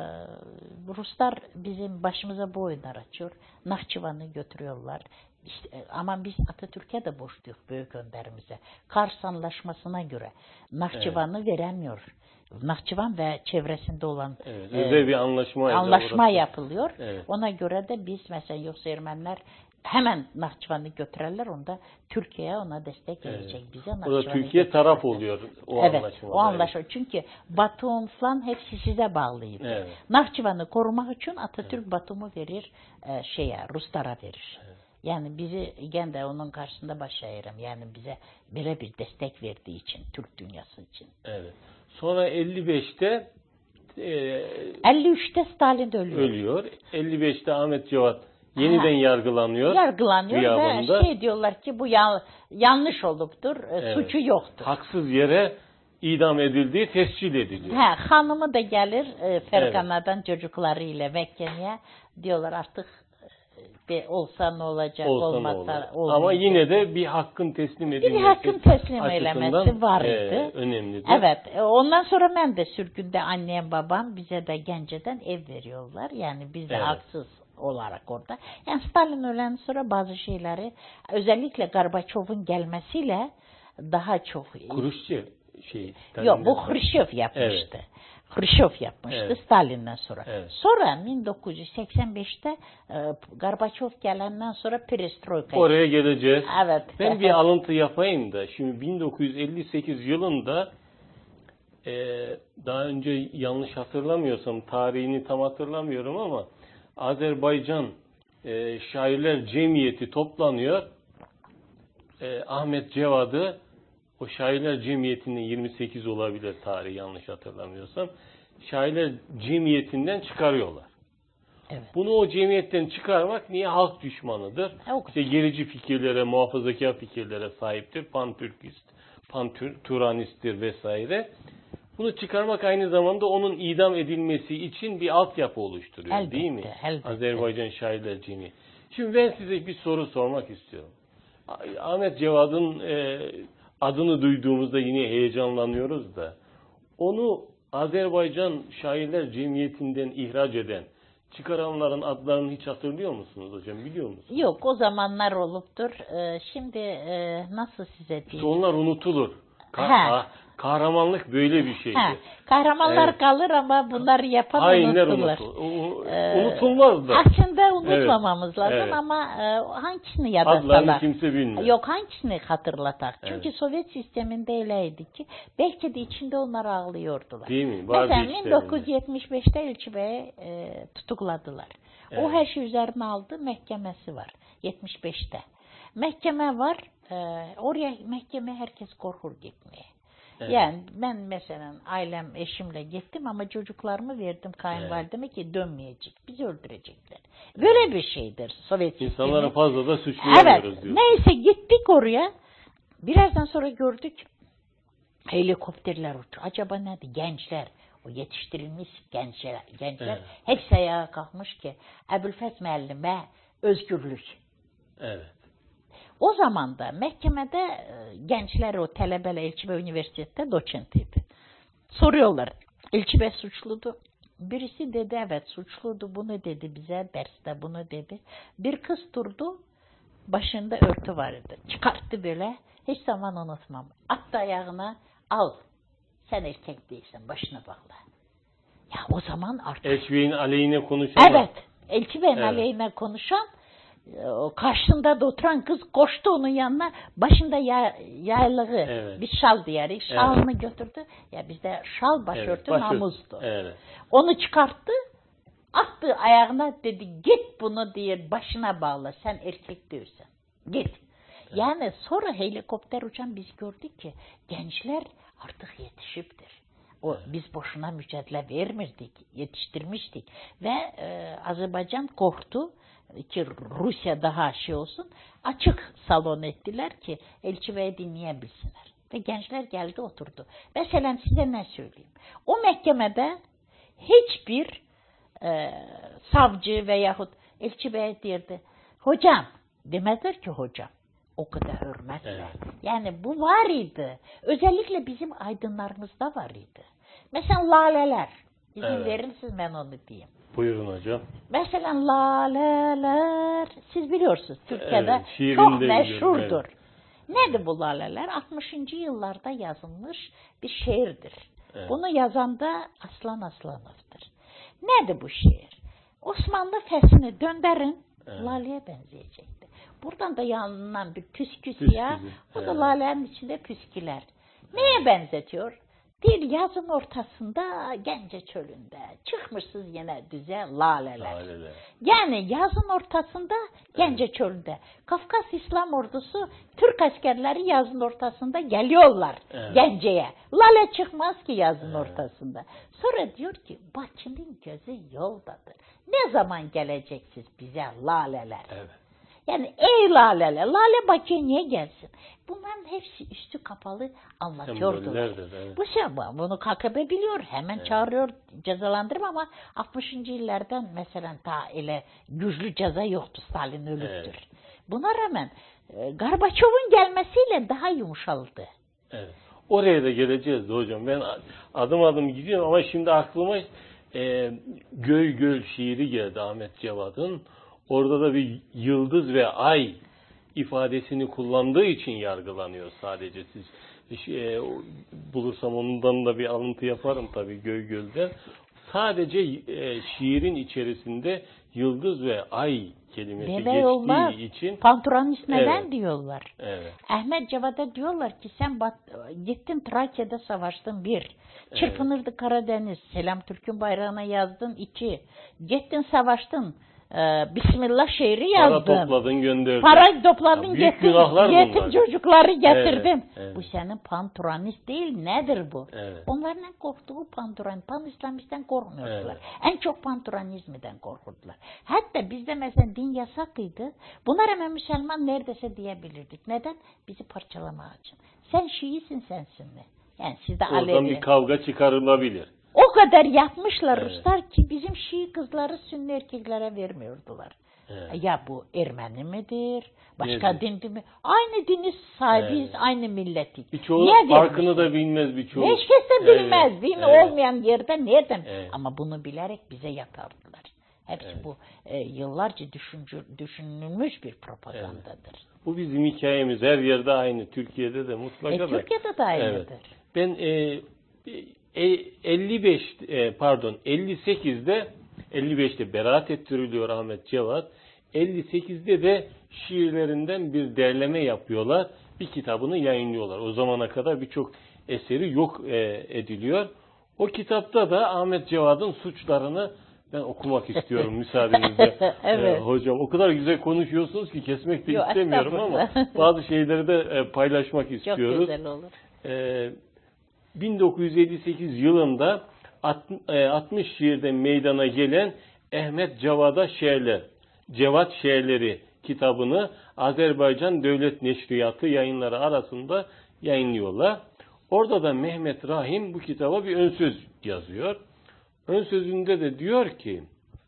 Ruslar bizim başımıza bu oyunlar açıyor. Nahçıvan'ı götürüyorlar. İşte, e, ama biz Atatürk'e de borçluyuz büyük önderimize. Kars Anlaşması'na göre Nahçıvan'ı evet. veremiyor. Nahçıvan ve çevresinde olan evet, e, özel bir anlaşma, anlaşma orası. yapılıyor. Evet. Ona göre de biz mesela yoksa Ermeniler hemen Nahçıvan'ı götürürler. Onda Türkiye ona destek verecek. Evet. Bize Orada Türkiye taraf oluyor o evet, anlaşmada. o anlaşma. Evet. Çünkü Batum falan hepsi size bağlıydı. Evet. Nahçıvan'ı korumak için Atatürk evet. Batum'u verir e, şeye Ruslara verir. Evet. Yani bizi gen de onun karşısında baş eğerim. Yani bize böyle bir destek verdiği için, Türk dünyası için. Evet. Sonra elli beşte e, elli üçte Stalin ölüyor. ölüyor. elli beşte Ahmet Cevat yeniden Ha. yargılanıyor. Yargılanıyor gıyabında. ve şey diyorlar ki bu ya, yanlış oluptur, e, Evet. suçu yoktur. Haksız yere idam edildiği tescil ediliyor. Ha, hanımı da gelir e, Fergana'dan çocuklarıyla Mekke'ye, diyorlar artık e, bir olsa ne olacak, Olsa ne olmazsa olur. olmayacak. Ama yine de bir hakkın teslim edilmesi Bir hakkın teslim açısından, eylemesi var e, idi. önemlidir. Evet. e, Ondan sonra ben de sürgünde annem babam bize de Gence'den ev veriyorlar. Yani biz de Evet. haksız olarak orada. Yani Stalin ölen sonra bazı şeyleri, özellikle Gorbaçov'un gelmesiyle daha çok. Kruşçev şey. Yok, bu Stalin'den- Hruşçov yapmıştı. Evet. Hruşçov yapmıştı Evet. Stalin'den sonra. Evet. Sonra bin dokuz yüz seksen beşte e, Gorbaçov gelenden sonra Perestroika. Oraya geleceğiz. Evet. Ben bir alıntı yapayım da şimdi bin dokuz yüz elli sekiz yılında e, daha önce yanlış hatırlamıyorsam tarihini tam hatırlamıyorum ama Azerbaycan e, Şairler Cemiyeti toplanıyor. E, Ahmet Cevad'ı o Şairler Cemiyeti'nin yirmi sekiz olabilir tarihi yanlış hatırlamıyorsam. Şairler Cemiyeti'nden çıkarıyorlar. Evet. Bunu o cemiyetten çıkarmak niye? Halk düşmanıdır. Evet. İşte gerici fikirlere, muhafazakar fikirlere sahiptir. Pantürkist, Panturanisttir vesaire. Bunu çıkarmak aynı zamanda onun idam edilmesi için bir altyapı oluşturuyor, Elbette, değil mi? elbette. Azerbaycan Şairler Cemiyeti. Şimdi ben size bir soru sormak istiyorum. Ahmet Cevad'ın e, adını duyduğumuzda yine heyecanlanıyoruz da onu Azerbaycan Şairler Cemiyeti'nden ihraç eden, çıkaranların adlarını hiç hatırlıyor musunuz hocam? Biliyor musunuz? Yok, o zamanlar oluptur. Ee, şimdi e, nasıl size İşte diyeyim? onlar unutulur. Ka- Ha. ka- kahramanlık böyle bir şeydi. Ha, kahramanlar Evet. kalır ama bunları yapan Hainler unutulur. unutul. U- Ee, unutulmaz da. Aslında unutmamamız Evet, lazım evet. ama e, hangisini Adlarını yadasalar? kimse bilmiyor. Yok, hangisini hatırlatak? Evet. Çünkü Sovyet sisteminde öyleydi ki belki de içinde onlar ağlıyordular. Değil mi? Vardı Mesela içlerinde. bin dokuz yüz yetmiş beşte Elçi Bey'i e, tutukladılar. O Evet. her şey üzerine aldı, mahkemesi var yetmiş beşte. Mahkeme var, e, oraya mahkeme herkes korkur gitmeye. Evet. Yani ben mesela ailem, eşimle gittim ama çocuklarımı verdim kayınvalideme ki dönmeyecek, bizi öldürecekler. Böyle bir şeydir Sovyet İnsanlara sistemi. fazla da suçlayamıyoruz Evet, diyor. neyse gittik oraya. Birazdan sonra gördük helikopterler uçuyor. Acaba nerede? Gençler, o yetiştirilmiş gençler, gençler Evet. hepsi ayağa kalkmış ki Ebu'l-Feth müellime özgürlük. Evet. O zaman da mahkemede e, gençler o talebele Elçi Bey Üniversitesi'nde doçentiydi. Soruyorlar. Elçi Bey suçludu. Birisi dedi evet suçludu. Bunu dedi bize derste bunu dedi. Bir kız durdu. Başında örtü vardı. Çıkarttı böyle. Hiç zaman unutmam. Attı ayağına al. Sen erkek değilsin. Başına bağla. Ya o zaman artık. Elçi Bey'in aleyhine konuşan. Evet. Elçi Bey'in Evet. aleyhine konuşan o karşısında da oturan kız koştu onun yanına. Başında ya, yaylığı Evet. bir şal diyerek şalını götürdü. Ya bizde şal başörtü Evet, başörtü. namuzdu. Evet. Onu çıkarttı. Attı ayağına dedi git bunu diye başına bağla. Sen erkek değilsin. Git. Yani sonra helikopter uçan biz gördük ki gençler artık yetişiptir. O biz boşuna mücadele vermirdik, yetiştirmiştik ve e, Azerbaycan korktu ki Rusya daha şey olsun, açık salon ettiler ki Elçi Bey'i dinleyebilsinler. Ve gençler geldi oturdu. Mesela size ne söyleyeyim? O mahkemede hiçbir e, savcı veyahut Elçi Bey derdi, hocam demezler ki hocam. O kadar hürmetle. Evet. Yani bu var idi. Özellikle bizim aydınlarımızda var idi. Mesela laleler. İzin Evet. verirsiniz ben onu diyeyim. Buyurun hocam. Mesela laleler. Siz biliyorsunuz Türkiye'de Evet, şiirinde çok biliyorum, meşhurdur. Nedir bu laleler? altmışıncı yıllarda yazılmış bir şiirdir. Evet. Bunu yazan da Aslan Aslanov'dur. Nedir bu şiir? Osmanlı fesini döndürün, Evet. laleye benzeyecekti. Buradan da yanından bir püskü Püskü, siyah, bu da evet. lalenin içinde püsküler. Neye benzetiyor? Bir yazın ortasında Gence çölünde çıkmışsınız yine düze laleler. Laleler. Yani yazın ortasında Gence evet. çölünde. Kafkas İslam Ordusu Türk askerleri yazın ortasında geliyorlar evet. Gence'ye. Lale çıkmaz ki yazın evet. ortasında. Sonra diyor ki Bakı'nın gözü yoldadır. Ne zaman geleceksiniz bize laleler? Evet. Yani ey laleler, lale Bakı'ya niye gelsin? Bunların hepsi üstü kapalı anlatıyordular. Evet. Bu şey, bunu K K B biliyor, hemen evet. çağırıyor, cezalandırma ama altmışıncı yıllardan mesela ta ile güçlü ceza yoktu, Stalin ölüktür. Evet. Buna rağmen Gorbaçov'un gelmesiyle daha yumuşaldı. Evet. Oraya da geleceğiz de hocam. Ben adım adım gidiyorum ama şimdi aklıma e, Göy Göl şiiri geldi Ahmet Cevat'ın. Orada da bir yıldız ve ay ifadesini kullandığı için yargılanıyor sadece. Siz e, bulursam ondan da bir alıntı yaparım tabii Göy Göl'den. Sadece e, şiirin içerisinde yıldız ve ay kelimesi Deme geçtiği olmaz. için. Panturanist neden evet. diyorlar. Evet. Ahmet Cevat'a diyorlar ki sen bat, gittin Trakya'da savaştın bir. Çırpınırdı evet. Karadeniz. Selam Türk'ün bayrağına yazdın iki. Gittin savaştın. Ee, Bismillah şehri yazdın. Para topladın gönderdin. Para topladın getirdin. Yetim çocukları getirdin. Evet, evet. Bu senin panturanist değil. Nedir bu? Evet. Onların korktuğu panturan. Pan-İslamisten korkmuyordular. Evet. En çok panturanizmden korkurdular. Hatta bizde mesela din yasaklıydı. Buna rağmen Müslüman neredeyse diyebilirdik. Neden? Bizi parçalama için. Sen Şiisin sensin mi? Yani sizde Alevi. Oradan bir kavga çıkarılabilir. O kadar yapmışlar evet. Ruslar ki bizim Şii kızları Sünni erkeklere vermiyordular. Evet. Ya bu Ermeni midir? Başka Nedir? din mi? Aynı dini sahibiyiz, evet. aynı milletik. Birçoğu farkını da bilmez birçoğu. Hiç kimse evet. bilmez. Din evet. olmayan yerde nereden? Evet. Ama bunu bilerek bize yatardılar. Hepsi evet. bu e, yıllarca düşüncü, düşünülmüş bir propagandadır. Evet. Bu bizim hikayemiz. Her yerde aynı. Türkiye'de de mutlaka e, da. Türkiye'de de aynıdır. Evet. Ben e, elli beş pardon elli sekizde elli beşte beraat ettiriliyor Ahmet Cevat. elli sekizde de şiirlerinden bir derleme yapıyorlar. Bir kitabını yayınlıyorlar. O zamana kadar birçok eseri yok ediliyor. O kitapta da Ahmet Cevat'ın suçlarını ben okumak istiyorum müsaadenizle. evet. ee, hocam o kadar güzel konuşuyorsunuz ki kesmek de Yo, istemiyorum ama bazı şeyleri de paylaşmak istiyoruz. Çok güzel olur. Ee, bin dokuz yüz elli sekiz yılında altmış şiirde meydana gelen Ahmet Cevat'a şiirler, Cevat Şiirleri kitabını Azerbaycan Devlet Neşriyatı yayınları arasında yayınlıyorlar. Orada da Mehmet Rahim bu kitaba bir ön söz yazıyor. Ön sözünde de diyor ki,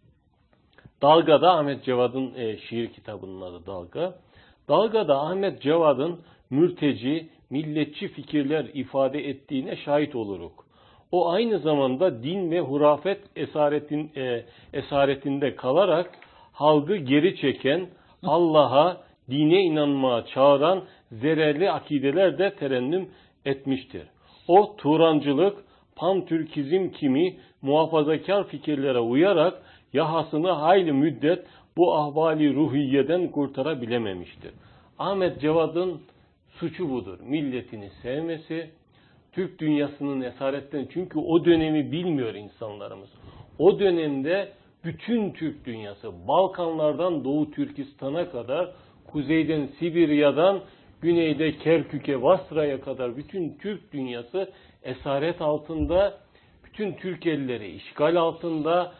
Dalga'da Ahmet Cevat'ın e, şiir kitabının adı Dalga. Dalga'da Ahmet Cevat'ın mürteci, milletçi fikirler ifade ettiğine şahit oluruz. O aynı zamanda din ve hurafet esaretin, e, esaretinde kalarak halkı geri çeken, Allah'a, dine inanmaya çağıran zererli akideler de terennüm etmiştir. O Turancılık, pantürkizm kimi muhafazakar fikirlere uyarak yahasını hayli müddet bu ahvali ruhiyeden kurtarabilememiştir. Ahmet Cevat'ın suçu budur. Milletini sevmesi, Türk dünyasının esaretten, çünkü o dönemi bilmiyor insanlarımız. O dönemde bütün Türk dünyası, Balkanlardan Doğu Türkistan'a kadar, kuzeyden Sibirya'dan güneyde Kerkük'e, Vasra'ya kadar bütün Türk dünyası esaret altında, bütün Türk elleri işgal altında.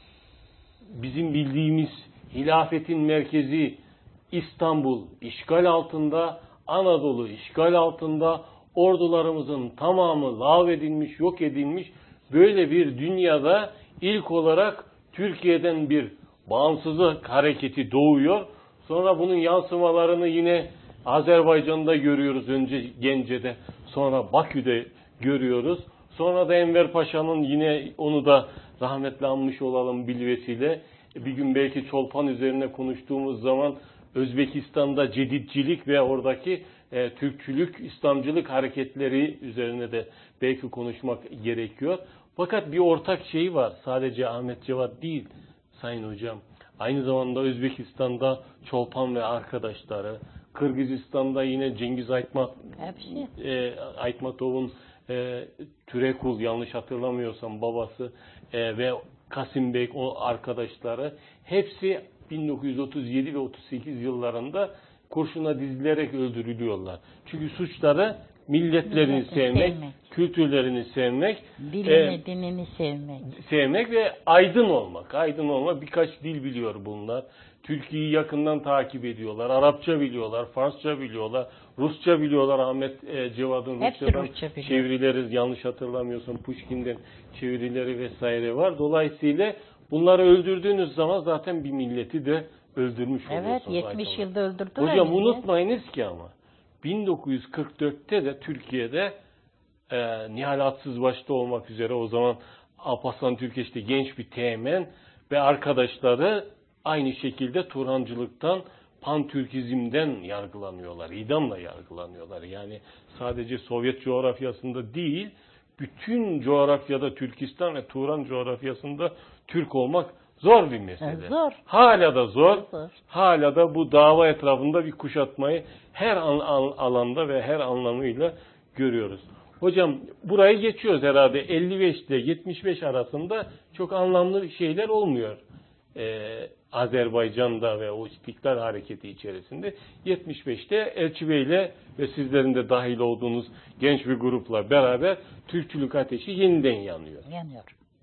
Bizim bildiğimiz hilafetin merkezi İstanbul işgal altında, Anadolu işgal altında, ordularımızın tamamı lağvedilmiş, yok edilmiş. Böyle bir dünyada ilk olarak Türkiye'den bir bağımsızlık hareketi doğuyor. Sonra bunun yansımalarını yine Azerbaycan'da görüyoruz, önce Gence'de, sonra Bakü'de görüyoruz. Sonra da Enver Paşa'nın, yine onu da rahmetli anmış olalım bilvesiyle, bir gün belki Çolpan üzerine konuştuğumuz zaman Özbekistan'da cedidcilik ve oradaki e, Türkçülük, İslamcılık hareketleri üzerine de belki konuşmak gerekiyor. Fakat bir ortak şey var. Sadece Ahmet Cevat değil Sayın Hocam. Aynı zamanda Özbekistan'da Çolpan ve arkadaşları, Kırgızistan'da yine Cengiz Aytmat, e, Aytmatov'un e, Türekul yanlış hatırlamıyorsam babası e, ve Kasim Bey o arkadaşları hepsi bin dokuz yüz otuz yedi ve otuz sekiz yıllarında kurşuna dizilerek öldürülüyorlar. Çünkü suçları milletlerini Milletin sevmek, sevmek. kültürlerini sevmek, Dilini, e, dinini sevmek. sevmek ve aydın olmak. Aydın olmak, birkaç dil biliyor bunlar. Türkiye'yi yakından takip ediyorlar. Arapça biliyorlar, Farsça biliyorlar, Rusça biliyorlar. Ahmet e, Cevat'ın Hepsi Rusçadan Rusça biliyor. çevirileri, yanlış hatırlamıyorsam Pushkin'den çevirileri vesaire var. Dolayısıyla bunları öldürdüğünüz zaman zaten bir milleti de öldürmüş Evet, oluyorsunuz. yetmiş aynı yılda öldürdüler. Hocam bizi. unutmayınız ki ama bin dokuz yüz kırk dörtte de Türkiye'de e, Nihal Atsız başta olmak üzere o zaman Alparslan Türkeş'te genç bir teğmen ve arkadaşları aynı şekilde Turhancılıktan, Pantürkizm'den yargılanıyorlar. İdamla yargılanıyorlar. Yani sadece Sovyet coğrafyasında değil, bütün coğrafyada Türkistan ve Turan coğrafyasında Türk olmak zor bir mesele. Zor. Hala da zor. Zor. Hala da bu dava etrafında bir kuşatmayı her an, an- alanda ve her anlamıyla görüyoruz. Hocam burayı geçiyoruz herhalde. elli beş ile yetmiş beş arasında çok anlamlı şeyler olmuyor. Ee, Azerbaycan'da ve o İstiklal Hareketi içerisinde. yetmiş beşte Elçi Bey'le ve sizlerin de dahil olduğunuz genç bir grupla beraber Türkçülük ateşi yeniden yanıyor. Yanıyor.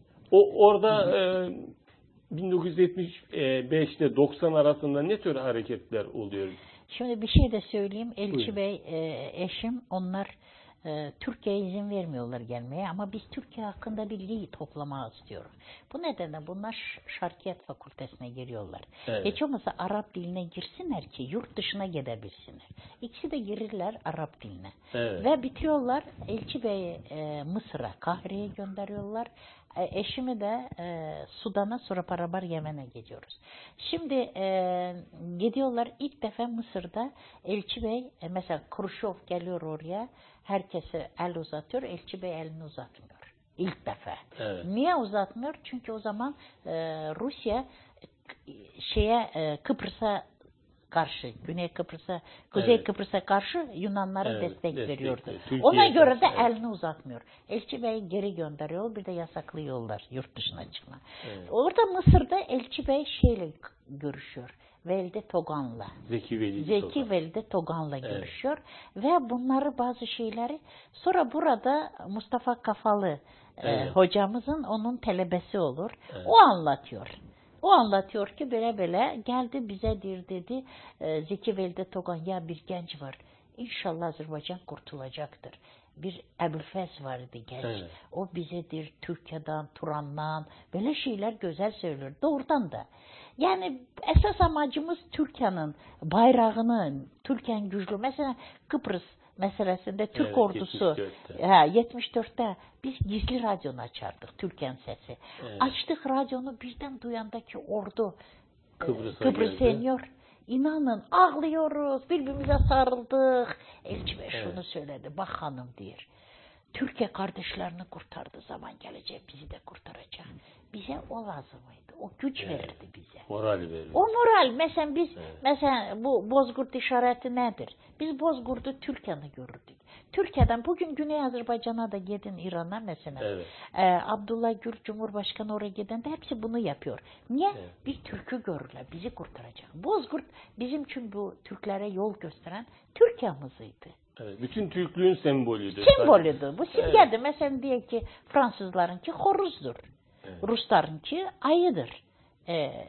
O orada e, bin dokuz yüz yetmiş beş ile doksan arasında ne tür hareketler oluyor? Şimdi bir şey de söyleyeyim. Elçi Buyurun. Bey, e, eşim, onlar e, Türkiye'ye izin vermiyorlar gelmeye ama biz Türkiye hakkında bilgi toplamak istiyoruz. Bu nedenle bunlar Ş- Şarkiyat Fakültesine giriyorlar. Evet. Hiç olmazsa Arap diline girsinler ki yurt dışına gidebilsinler. İkisi de girirler Arap diline. Evet. Ve bitiriyorlar. Elçi Bey'i e, Mısır'a, Kahire'ye gönderiyorlar. E, eşimi de e, Sudan'a, sonra beraber Yemen'e gidiyoruz. Şimdi e, gidiyorlar ilk defa Mısır'da Elçi Bey, e, mesela Kruşov geliyor oraya, herkese el uzatıyor, Elçi Bey elini uzatmıyor. İlk defa. Evet. Niye uzatmıyor? Çünkü o zaman e, Rusya e, şeye e, Kıbrıs'a karşı, Güney Kıbrıs'a, Kuzey Evet. Kıbrıs'a karşı Yunanlara Evet, destek destek veriyordu. veriyor. Türkiye'ye Ona göre de karşı, evet. elini uzatmıyor. Elçi Bey geri gönderiyor, bir de yasaklıyorlar yurt dışına çıkma. Evet. Orada Mısır'da Elçi Bey şeyle görüşüyor. Velide Togan'la. Zeki Veli Zeki Togan. Velide Togan'la Evet. görüşüyor. Ve bunları bazı şeyleri sonra burada Mustafa Kafalı e, Evet. hocamızın onun talebesi olur. Evet. O anlatıyor. O anlatıyor ki böyle böyle geldi bize dir dedi e, Zeki Velide Togan, ya bir genç var. İnşallah Azerbaycan kurtulacaktır. Bir Ebulfez vardı genç. Evet. O bizedir Türkiye'den, Turan'dan böyle şeyler güzel söylüyor. Doğrudan da. Yani esas amacımız Türkiye'nin bayrağını, Türkiye'nin güçlü. Mesela Kıbrıs meselesinde Türk Evet, ordusu yetmiş dörtte. he, yetmiş dörtte biz gizli radyonu açardık, Türkiye'nin sesi. Evet. Açtık radyonu, birden duyandaki ordu Kıbrıs'a Kıbrıs'a geldi. iniyor. İnanın ağlıyoruz, birbirimize sarıldık. Elçi Bey Evet. şunu söyledi, bak hanım diyor. Türkiye kardeşlerini kurtardığı zaman gelecek, bizi de kurtaracak. Bize o lazımıydı. O güç Evet. verirdi bize. Moral veriyor. O moral, mesela biz, Evet. mesela bu Bozkurt işareti nedir? Biz Bozkurt'u Türkiye'ni görürdük. Türkiye'den bugün Güney Azerbaycan'a da gidin, İran'a mesela. Evet. Ee, Abdullah Gül Cumhurbaşkanı oraya giden de hepsi bunu yapıyor. Niye? Evet. Bir Türk'ü görürler, bizi kurtaracak. Bozkurt bizim için bu Türklere yol gösteren Türkiye'miziydi. Evet. Bütün Türklüğün sembolüydü. Sembolüdür. Bu simgedir. Evet. Mesela diye ki Fransızlarınki horuzdur. Evet. Ruslarınki ayıdır. Ee,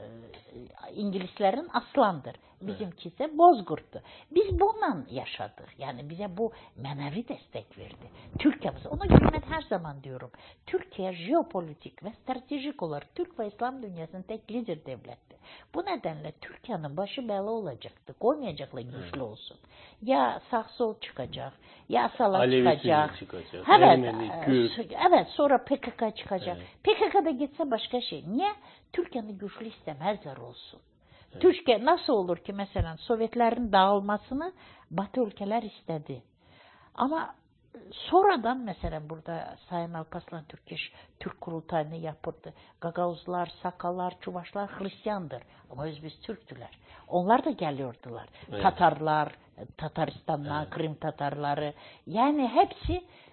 İngilizlerin aslandır. Bizimki ise bozkurttu. Biz bununla yaşadık. Yani bize bu manevi destek verdi. Türkiye'miz. Ona göre ben her zaman diyorum. Türkiye jeopolitik ve stratejik olarak Türk ve İslam dünyasının tek lider devletti. Bu nedenle Türkiye'nin başı bela olacaktı. Koymayacaklar güçlü olsun. Ya sağ sol çıkacak, ya Asala Alevisi çıkacak. çıkacak. Evet, Ermeni, e, Kürt. evet, sonra P K K çıkacak. Evet. P K K'da gitse başka şey. Niye? Türkiye'nin güçlü istemezler olsun. Evet. Türkiye nasıl olur ki mesela Sovyetlerin dağılmasını Batı ülkeler istedi. Ama sonradan mesela burada Sayın Alparslan Türkeş Türk kurultayını yapırdı. Gagavuzlar, Sakallar, Çuvaşlar Hristiyandır. Ama biz, biz Türktüler. Onlar da geliyordular. Evet. Tatarlar, Tataristan'dan, Evet. Kırım Tatarları. Yani hepsi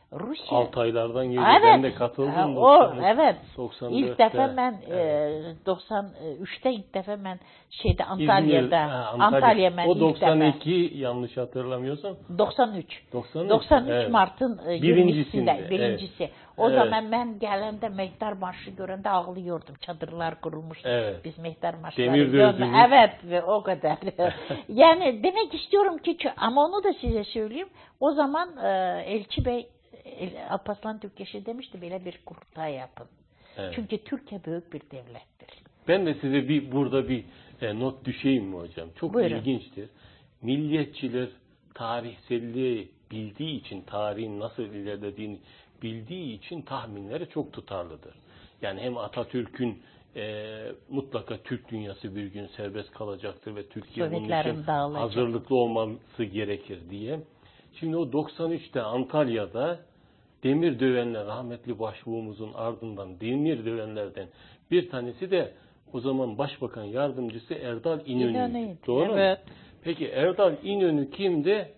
Rusya Altaylardan geliyor. Ben de katıldım. O evet. doksan dörtte. İlk defa ben evet. e, doksan üçte ilk defa ben şeyde Antalya'da İzmir, ha, Antalya. Antalya ben o ilk doksan iki defa. yanlış hatırlamıyorsam. doksan üç. doksan üç, doksan üç evet. Mart'ın e, yirmisinde birincisi. Evet. O evet. zaman ben gelende Mehter Marşı görende ağlıyordum. Çadırlar kurulmuş. Evet. Biz Mehter Marşları Demir görme. Evet ve o kadar. Yani demek istiyorum ki ama onu da size söyleyeyim. O zaman e, Elçi Bey Alparslan Türkeş'i demişti böyle bir kurultay yapın. Evet. Çünkü Türkiye büyük bir devlettir. Ben de size bir burada bir e, not düşeyim mi hocam? Çok Buyurun. ilginçtir. Milliyetçiler tarihselliği bildiği için, tarihin nasıl ilerlediğini bildiği için tahminleri çok tutarlıdır. Yani hem Atatürk'ün e, mutlaka Türk dünyası bir gün serbest kalacaktır ve Türkiye bunun için dağılacak. hazırlıklı olması gerekir diye. Şimdi o doksan üçte Antalya'da demir dövenler, rahmetli başbuğumuzun ardından demir dövenlerden bir tanesi de o zaman Başbakan Yardımcısı Erdal İnönü'ydü. Doğru evet. mu? Peki Erdal İnönü kimdi?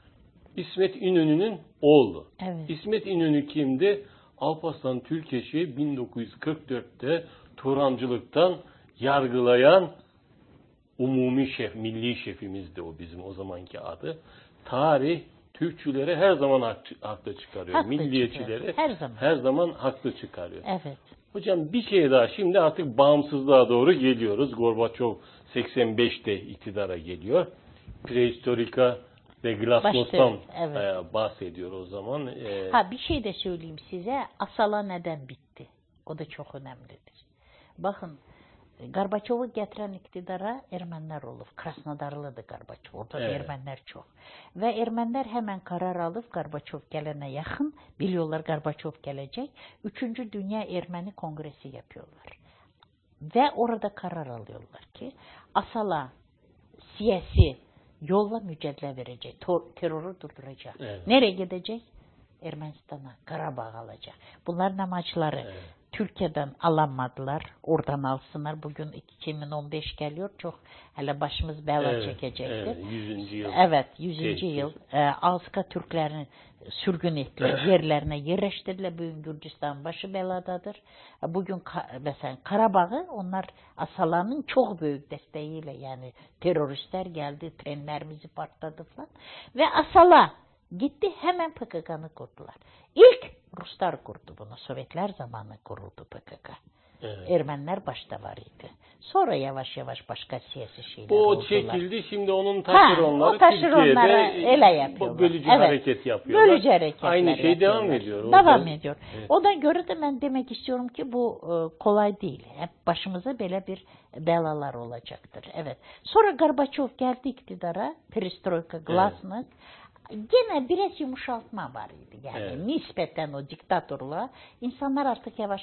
İsmet İnönü'nün oğlu. Evet. İsmet İnönü kimdi? Alparslan Türkeş'i bin dokuz yüz kırk dörtte Turancılıktan yargılayan umumi şef, milli şefimizdi o bizim o zamanki adı. Tarih Türkçüleri her zaman haklı çıkarıyor. Haklı Milliyetçileri her zaman. her zaman haklı çıkarıyor. Evet. Hocam bir şey daha. Şimdi artık bağımsızlığa doğru geliyoruz. Gorbaçov seksen beşte iktidara geliyor. Prehistorika ve Glasnost'tan evet. bahsediyor o zaman. Ha bir şey de söyleyeyim size. Asala neden bitti? O da çok önemlidir. Bakın Gorbaçov'u getiren iktidara Ermeniler olur. Krasnodarlı'dı Gorbaçov. Orada evet. Ermeniler çok. Ve Ermeniler hemen karar alıp Gorbaçov gelene yakın biliyorlar Gorbaçov gelecek. Üçüncü Dünya Ermeni Kongresi yapıyorlar. Ve orada karar alıyorlar ki Asala siyasi yolla mücadele verecek. Terörü durduracak. Evet. Nereye gidecek? Ermenistan'a, Karabağ alacak. Bunların amaçları evet. Türkiye'den alamadılar. Oradan alsınlar. Bugün iki bin on beş geliyor. Çok hele başımız bela evet, çekecektir. Evet, yüzüncü yıl. Evet, yüzüncü yıl. E, Alska Türklerini sürgün ettiler. Yerlerine yerleştirdiler. Bugün Gürcistan başı beladadır. Bugün mesela Karabağ'ı onlar Asala'nın çok büyük desteğiyle yani teröristler geldi. Trenlerimizi patladı falan. Ve Asala gitti hemen P K K'nı kurdular. İlk Ruslar kurdu bunu. Sovyetler zamanı kuruldu P K K. Evet. Ermeniler başta var idi. Sonra yavaş yavaş başka siyasi şeyler o oldular. O çekildi. Şimdi onun taşeronları Türkiye'de ele yapıyorlar. Bölücü evet. hareket yapıyorlar. Bölücü hareketler Aynı şey yapıyorlar. devam ediyor. Devam Orada. ediyor. Evet. O da göre de ben demek istiyorum ki bu e, kolay değil. Hep başımıza böyle bir belalar olacaktır. Evet. Sonra Gorbaçov geldi iktidara. Perestroika, Glasnost. Evet. Gene biraz yumuşaltma var idi. Yani evet. nispeten o diktatörlüğe insanlar artık yavaş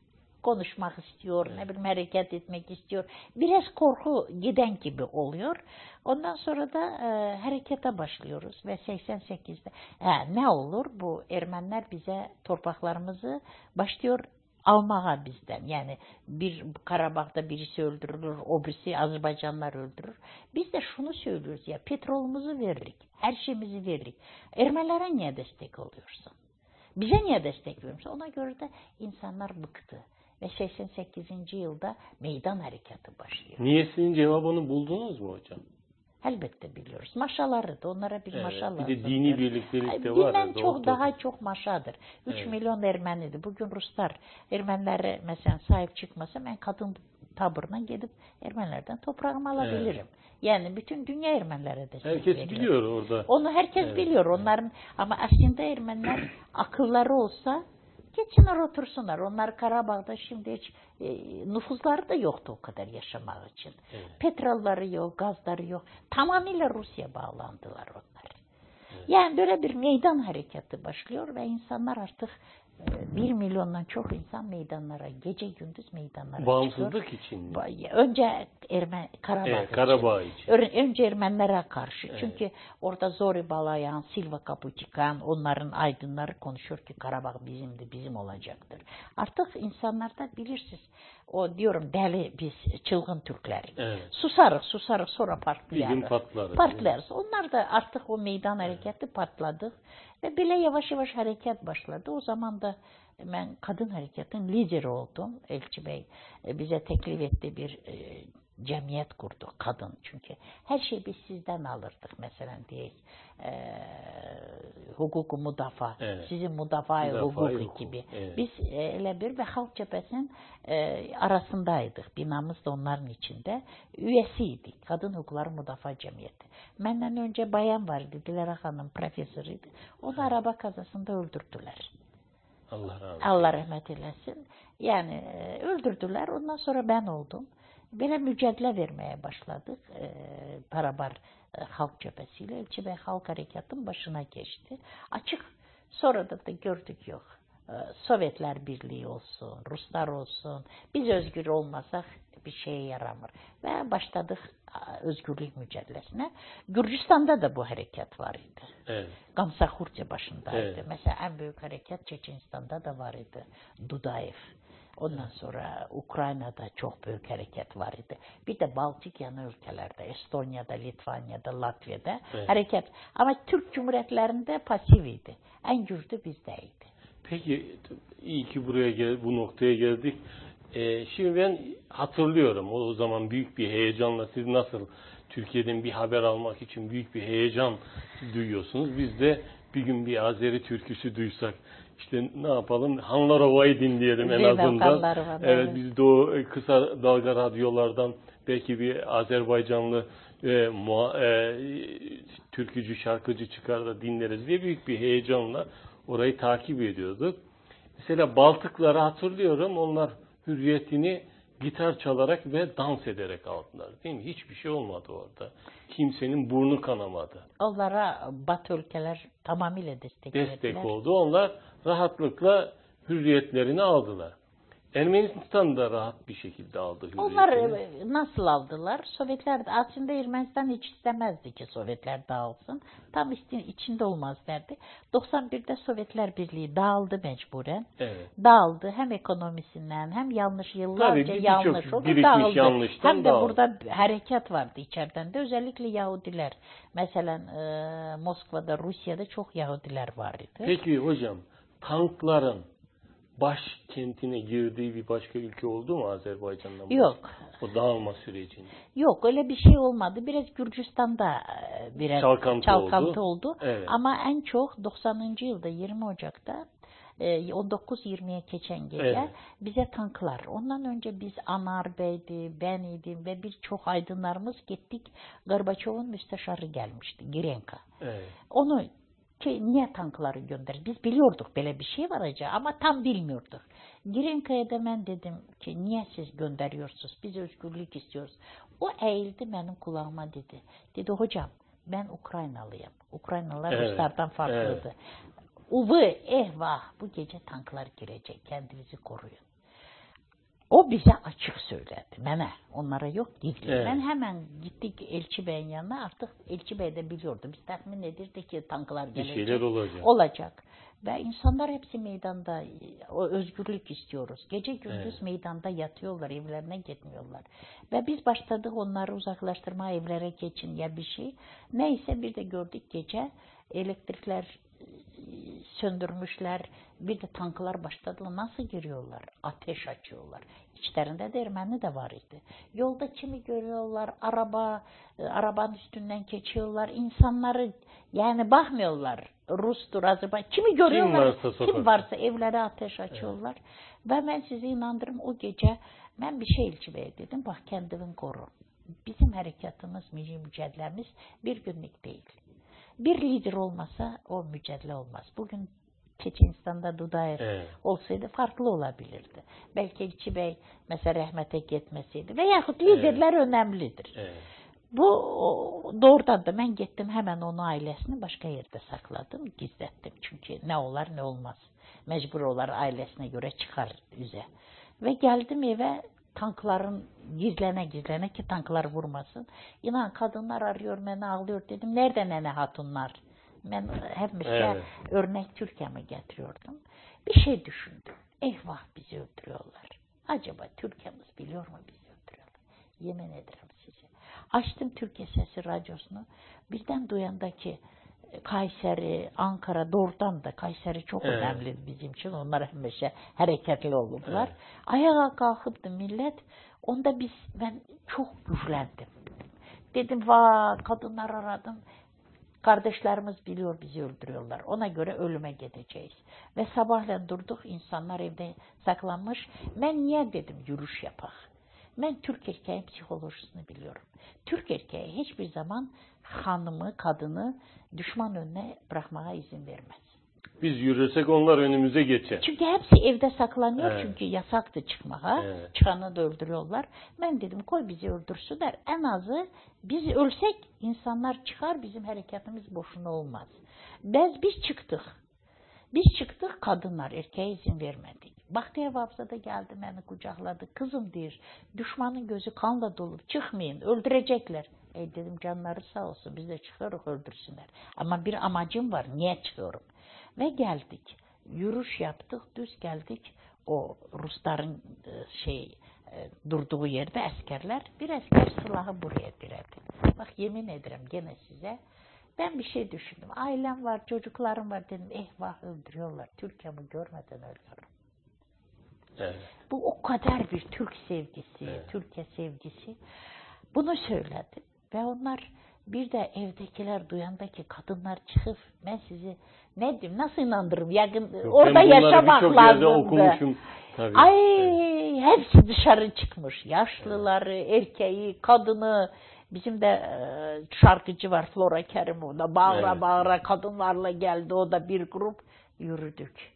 konuşmak istiyor, evet. ne bileyim hareket etmek istiyor. Biraz korku giden gibi oluyor. Ondan sonra da e, harekete başlıyoruz ve seksen sekizde e, ne olur bu Ermeniler bize torpaklarımızı başlıyor almaya bizden. Yani bir Karabağ'da birisi öldürülür, o birisi Azerbaycanlılar öldürür. Biz de şunu söylüyoruz ya petrolümüzü verdik, her şeyimizi verdik. Ermenilere niye destek oluyorsun? Bize niye destek veriyorsun? Ona göre de insanlar bıktı. Ve seksen sekizinci yılda meydan harekatı başlıyor. Niyesinin cevabını buldunuz mu hocam? Elbette biliyoruz. Maşaları da onlara bir evet, maşa lazım. Bir de dini birliktelik de var. Bilmem çok daha çok maşadır. üç evet. milyon Ermenidir. Bugün Ruslar Ermenilere mesela sahip çıkmasa ben kadın taburuna gidip Ermenilerden toprağımı alabilirim. Evet. Yani bütün dünya Ermenilere destek Herkes veriyor. biliyor orada. Onu herkes evet. biliyor. Onların ama aslında Ermeniler akılları olsa geçsinler otursunlar. Onlar Karabağ'da şimdi hiç e, nüfuzları da yoktu o kadar yaşamak için. Evet. Petrolları yok, gazları yok. Tamamıyla Rusya bağlandılar onlar. Evet. Yani böyle bir meydan harekatı başlıyor ve insanlar artık bir milyondan çok insan meydanlara, gece gündüz meydanlara Bağımsızlık çıkıyor. için mi? Ba- Önce Ermen, Karabağ Evet, için. Karabağ için. Ör- Önce Ermenilere karşı. Evet. Çünkü orada Zori Balayan, Silva Kapuçikan, onların aydınları konuşuyor ki Karabağ bizimdi, bizim olacaktır. Artık insanlar da bilirsiniz. O diyorum deli biz çılgın Türkleri. Evet. Susarız, susarız sonra patlayarız. Bir gün patlarız. Patlarız. Onlar da artık o meydan hareketi patladı. Ve bile yavaş yavaş hareket başladı. O zaman da ben kadın hareketin lideri oldum. Elçi Bey e, bize teklif etti, bir e, cemiyet kurdu kadın. Çünkü her şeyi biz sizden alırdık mesela diye. E, hukuku müdafaa, Evet. sizin müdafaa Müdafaa hukuku hukuk, gibi. evet. Biz e, ele bir ve Halk Cephesi'nin e, arasındaydık. Binamız da onların içinde. Üyesiydik. Kadın Hukukları Müdafaa Cemiyeti. Benden önce bayan vardı. Dilara Hanım profesörüydü. Onu araba kazasında öldürdüler. Allah razı olsun. Allah rahmet eylesin. Yani e, öldürdüler. Ondan sonra ben oldum. Böyle mücadele vermeye başladık. E, beraber e, Halk Cephesi'yle. Elçi Bey Halk Harekatı'nın başına geçti. Açık. Sonra da, da gördük yok. E, Sovyetler Birliği olsun, Ruslar olsun. Biz özgür olmasak bir şeye yaramır. Ve başladık e, özgürlük mücadelesine. Gürcistan'da da bu harekat var idi. Evet. Gamsahurca başındaydı. Evet. Mesela en büyük hareket Çeçenistan'da da var idi. Dudayev. Ondan sonra Ukrayna'da çok büyük hareket var idi. Bir de Baltık yanı ülkelerde, Estonya'da, Litvanya'da, Latviya'da Evet. hareket. Ama Türk Cumhuriyetlerinde pasifiydi. En güçlü bizdeydi. Peki iyi ki buraya gel, bu noktaya geldik. Ee, şimdi ben hatırlıyorum o zaman büyük bir heyecanla siz nasıl Türkiye'den bir haber almak için büyük bir heyecan duyuyorsunuz. Biz de bir gün bir Azeri türküsü duysak işte ne yapalım? Hanlar Ova'yı dinleyelim en Zeynep azından. Hanlar var, Evet, evet. biz de o kısa dalga radyolardan belki bir Azerbaycanlı e, mua, e, türkücü, şarkıcı çıkar da dinleriz diye büyük bir heyecanla orayı takip ediyorduk. Mesela Baltıkları hatırlıyorum. Onlar hürriyetini gitar çalarak ve dans ederek aldılar. Değil mi? Hiçbir şey olmadı orada. Kimsenin burnu kanamadı. Onlara Batı ülkeler tamamıyla destek verdiler. Destek oldu. Onlar rahatlıkla hürriyetlerini aldılar. Ermenistan da rahat bir şekilde aldı hürriyetini. Onlar e, nasıl aldılar? Sovyetler de aslında Ermenistan hiç istemezdi ki Sovyetler dağılsın. Tam içinde olmaz derdi. doksan birde Sovyetler Birliği dağıldı mecburen. Evet. Dağıldı hem ekonomisinden hem yanlış yıllarca Tabii, bir- yanlış birçok oldu birikmiş dağıldı. yanlıştan Hem de dağıldı. burada harekat vardı içeriden de özellikle Yahudiler. Mesela e, Moskova'da, Rusya'da çok Yahudiler vardı. Peki hocam tankların başkentine girdiği bir başka ülke oldu mu Azerbaycan'dan? Yok. O dağılma sürecinde. Yok öyle bir şey olmadı. Biraz Gürcistan'da e, biraz Çalkantı çalkantı oldu. oldu. Evet. Ama en çok doksanıncı yılda yirmi Ocak'ta e, on dokuz yirmiye geçen gece Evet. bize tanklar. Ondan önce biz Anar Bey'di, ben idim ve birçok aydınlarımız gittik. Gorbaçov'un müsteşarı gelmişti, Girenka. Evet. Onu ki niye tankları gönderir? Biz biliyorduk böyle bir şey var acaba ama tam bilmiyorduk. Girenka'ya da ben dedim ki niye siz gönderiyorsunuz? Biz özgürlük istiyoruz. O eğildi benim kulağıma dedi. Dedi hocam ben Ukraynalıyım. Ukraynalılar Evet, Ruslardan farklıydı. evet. Uvu ehvah bu gece tanklar girecek. Kendinizi koruyun. O bize açık söyledi. Bana. Onlara yok değil. Evet. Ben hemen gittik Elçi Bey'in yanına. Artık Elçi Bey de biliyordu. Biz tahmin edirdik ki tanklar Bir gelecek. şeyler olacak. Olacak. Ve insanlar hepsi meydanda. O özgürlük istiyoruz. Gece gündüz Evet. meydanda yatıyorlar. Evlerine gitmiyorlar. Ve biz başladık onları uzaklaştırma, evlere geçin ya bir şey. Neyse bir de gördük gece elektrikler söndürmüşler. Bir de tanklar başladılar. Nasıl giriyorlar? Ateş açıyorlar. İçlerinde de Ermeni de var idi. Yolda kimi görüyorlar? Araba, arabanın üstünden geçiyorlar. İnsanları yani bakmıyorlar. Rus'tur, Azerbaycan. Kimi görüyorlar? Kim varsa, Kim varsa evlere ateş açıyorlar. Evet. Ve ben sizi inandırım o gece ben bir şey Elçi Bey dedim. Bak kendini koru. Bizim harekatımız, milli mücadelemiz bir günlük değil. Bir lider olmasa o mücadele olmaz. Bugün Çeçenistan'da Dudayev Evet. olsaydı farklı olabilirdi. Belki Elçi Bey mesela rahmete gitmeseydi. Veyahut liderler Evet. önemlidir. Evet. Bu doğrudan da ben gittim hemen onun ailesini başka yerde sakladım, gizlettim. Çünkü ne olar ne olmaz. Mecbur olar ailesine göre çıkar üze. Ve geldim eve tankların gizlene gizlene ki tanklar vurmasın. İnan kadınlar arıyor beni ağlıyor dedim. Nerede nene hatunlar? Ben hep evet. Örnek Türkiye'me getiriyordum. Bir şey düşündüm. Eyvah bizi öldürüyorlar. Acaba Türkiye'miz biliyor mu bizi öldürüyorlar? Yemin ederim size. Açtım Türkiye Sesi radyosunu. Birden duyandaki Kayseri, Ankara doğrudan da Kayseri çok evet. önemli bizim için. Onlar hemşe hareketli olurlar. Evet. Ayağa kalkıptı millet. Onda biz ben çok güçlendim. Dedim vah kadınlar aradım. Kardeşlerimiz biliyor bizi öldürüyorlar. Ona göre ölüme gideceğiz. Ve sabahleyin durduk insanlar evde saklanmış. Ben niye dedim yürüyüş yapak. Ben Türk erkeğin psikolojisini biliyorum. Türk erkeği hiçbir zaman hanımı, kadını düşman önüne bırakmaya izin vermez. Biz yürüsek onlar önümüze geçer. Çünkü hepsi evde saklanıyor evet. çünkü yasaktı çıkmaya. Evet. Çıkanı da öldürüyorlar. Ben dedim koy bizi öldürsünler. En azı biz ölsek insanlar çıkar bizim hareketimiz boşuna olmaz. Biz, biz çıktık. Biz çıktık kadınlar erkeğe izin vermedik. Bahtiyar Babza da geldi beni kucakladı. Kızım diyor düşmanın gözü kanla dolu çıkmayın öldürecekler. E dedim canları sağ olsun biz de çıkarız öldürsünler. Ama bir amacım var niye çıkıyorum? Ve geldik. Yürüyüş yaptık düz geldik. O Rusların şey durduğu yerde askerler bir asker silahı buraya diredi. Bak yemin ederim gene size. Ben bir şey düşündüm. Ailem var, çocuklarım var dedim. Eyvah öldürüyorlar. Türkiye'mi görmeden ölüyorum. Evet. Bu o kadar bir Türk sevgisi, evet. Türkiye sevgisi. Bunu söyledim. Ve onlar bir de evdekiler duyandaki kadınlar çıkıp ben sizi ne diyeyim nasıl inandırırım? Yakın, Yok, orada yaşamak lazımdı. Tabii. Ay evet. Hepsi dışarı çıkmış. Yaşlıları, evet. erkeği, kadını. Bizim de e, şarkıcı var Flora Kerimoğlu. Bağıra evet. bağıra kadınlarla geldi. O da bir grup yürüdük.